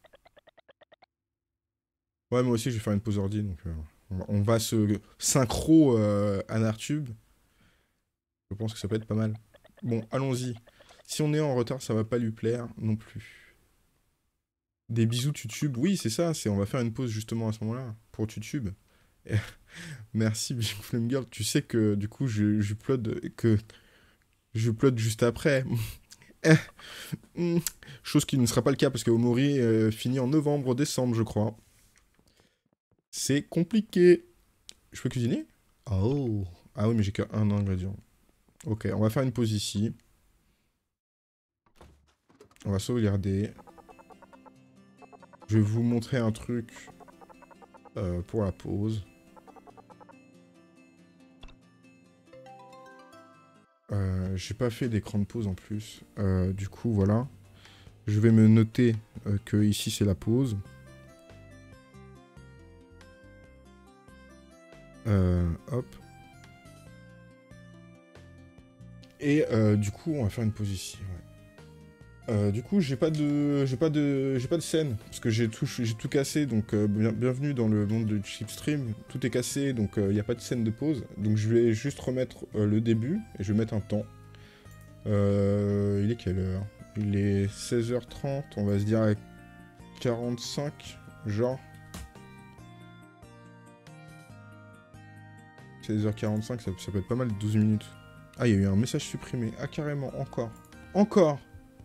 Ouais, moi aussi je vais faire une pause ordi donc euh, on va se synchro euh, Anartube. Je pense que ça peut être pas mal. Bon, allons-y. Si on est en retard, ça va pas lui plaire non plus. Des bisous Tutube. Oui, c'est ça. C'est on va faire une pause justement à ce moment-là pour Tutube. Et... Merci Big Flame Girl. Tu sais que du coup, je, je upload que je upload juste après. Hmm. Chose qui ne sera pas le cas parce que Omori euh, finit en novembre-décembre, je crois. C'est compliqué. Je peux cuisiner? Oh. Ah oui, mais j'ai qu'un ingrédient. Ok, on va faire une pause ici. On va sauvegarder. Je vais vous montrer un truc euh, pour la pause. Euh, j'ai pas fait d'écran de pause en plus. Euh, du coup, voilà. Je vais me noter euh, que ici c'est la pause. Euh, hop. Et euh, du coup, on va faire une pause ici. Ouais. Euh, du coup, j'ai pas de, j'ai pas de, j'ai pas de scène parce que j'ai tout, j'ai tout cassé. Donc, euh, bien, bienvenue dans le monde de Chipstream. Tout est cassé, donc il euh, n'y a pas de scène de pause. Donc, je vais juste remettre euh, le début et je vais mettre un temps. Euh, il est quelle heure? Il est seize heures trente. On va se dire à quarante-cinq, genre. seize heures quarante-cinq, ça, ça peut être pas mal, douze minutes. Ah, il y a eu un message supprimé. Ah, carrément, encore. Encore!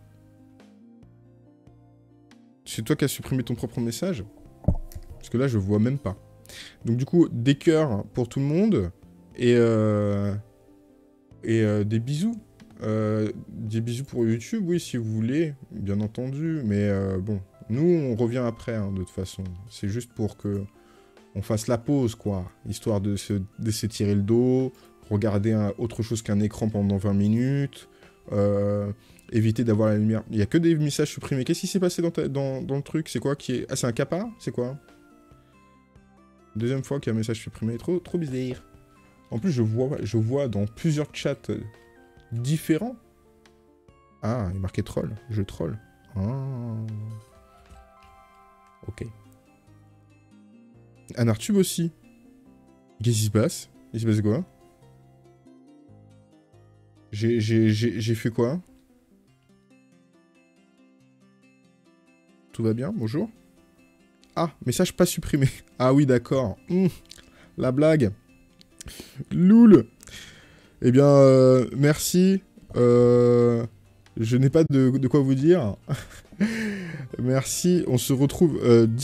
C'est toi qui as supprimé ton propre message? Parce que là, je vois même pas. Donc du coup, des cœurs pour tout le monde. Et, euh, et euh, des bisous. Euh, des bisous pour YouTube, oui, si vous voulez, bien entendu. Mais euh, bon, nous, on revient après, hein, de toute façon. C'est juste pour que on fasse la pause, quoi. Histoire de se de s'étirer le dos, regarder un, autre chose qu'un écran pendant vingt minutes. Euh, éviter d'avoir la lumière. Il n'y a que des messages supprimés. Qu'est-ce qui s'est passé dans, ta, dans, dans le truc? C'est quoi qui est... Ah, c'est un capa? C'est quoi? Deuxième fois qu'il y a un message supprimé. Trop, trop bizarre. En plus, je vois, je vois dans plusieurs chats différents. Ah, il est marqué troll. Je troll. Ah. Ok. Anartube aussi. Qu'est-ce qui se passe? Il se passe quoi? J'ai fait quoi? Tout va bien? Bonjour? Ah, message pas supprimé. Ah oui, d'accord. Mmh, la blague. Loul. Eh bien, euh, merci. Euh, je n'ai pas de, de quoi vous dire. Merci. On se retrouve... Euh,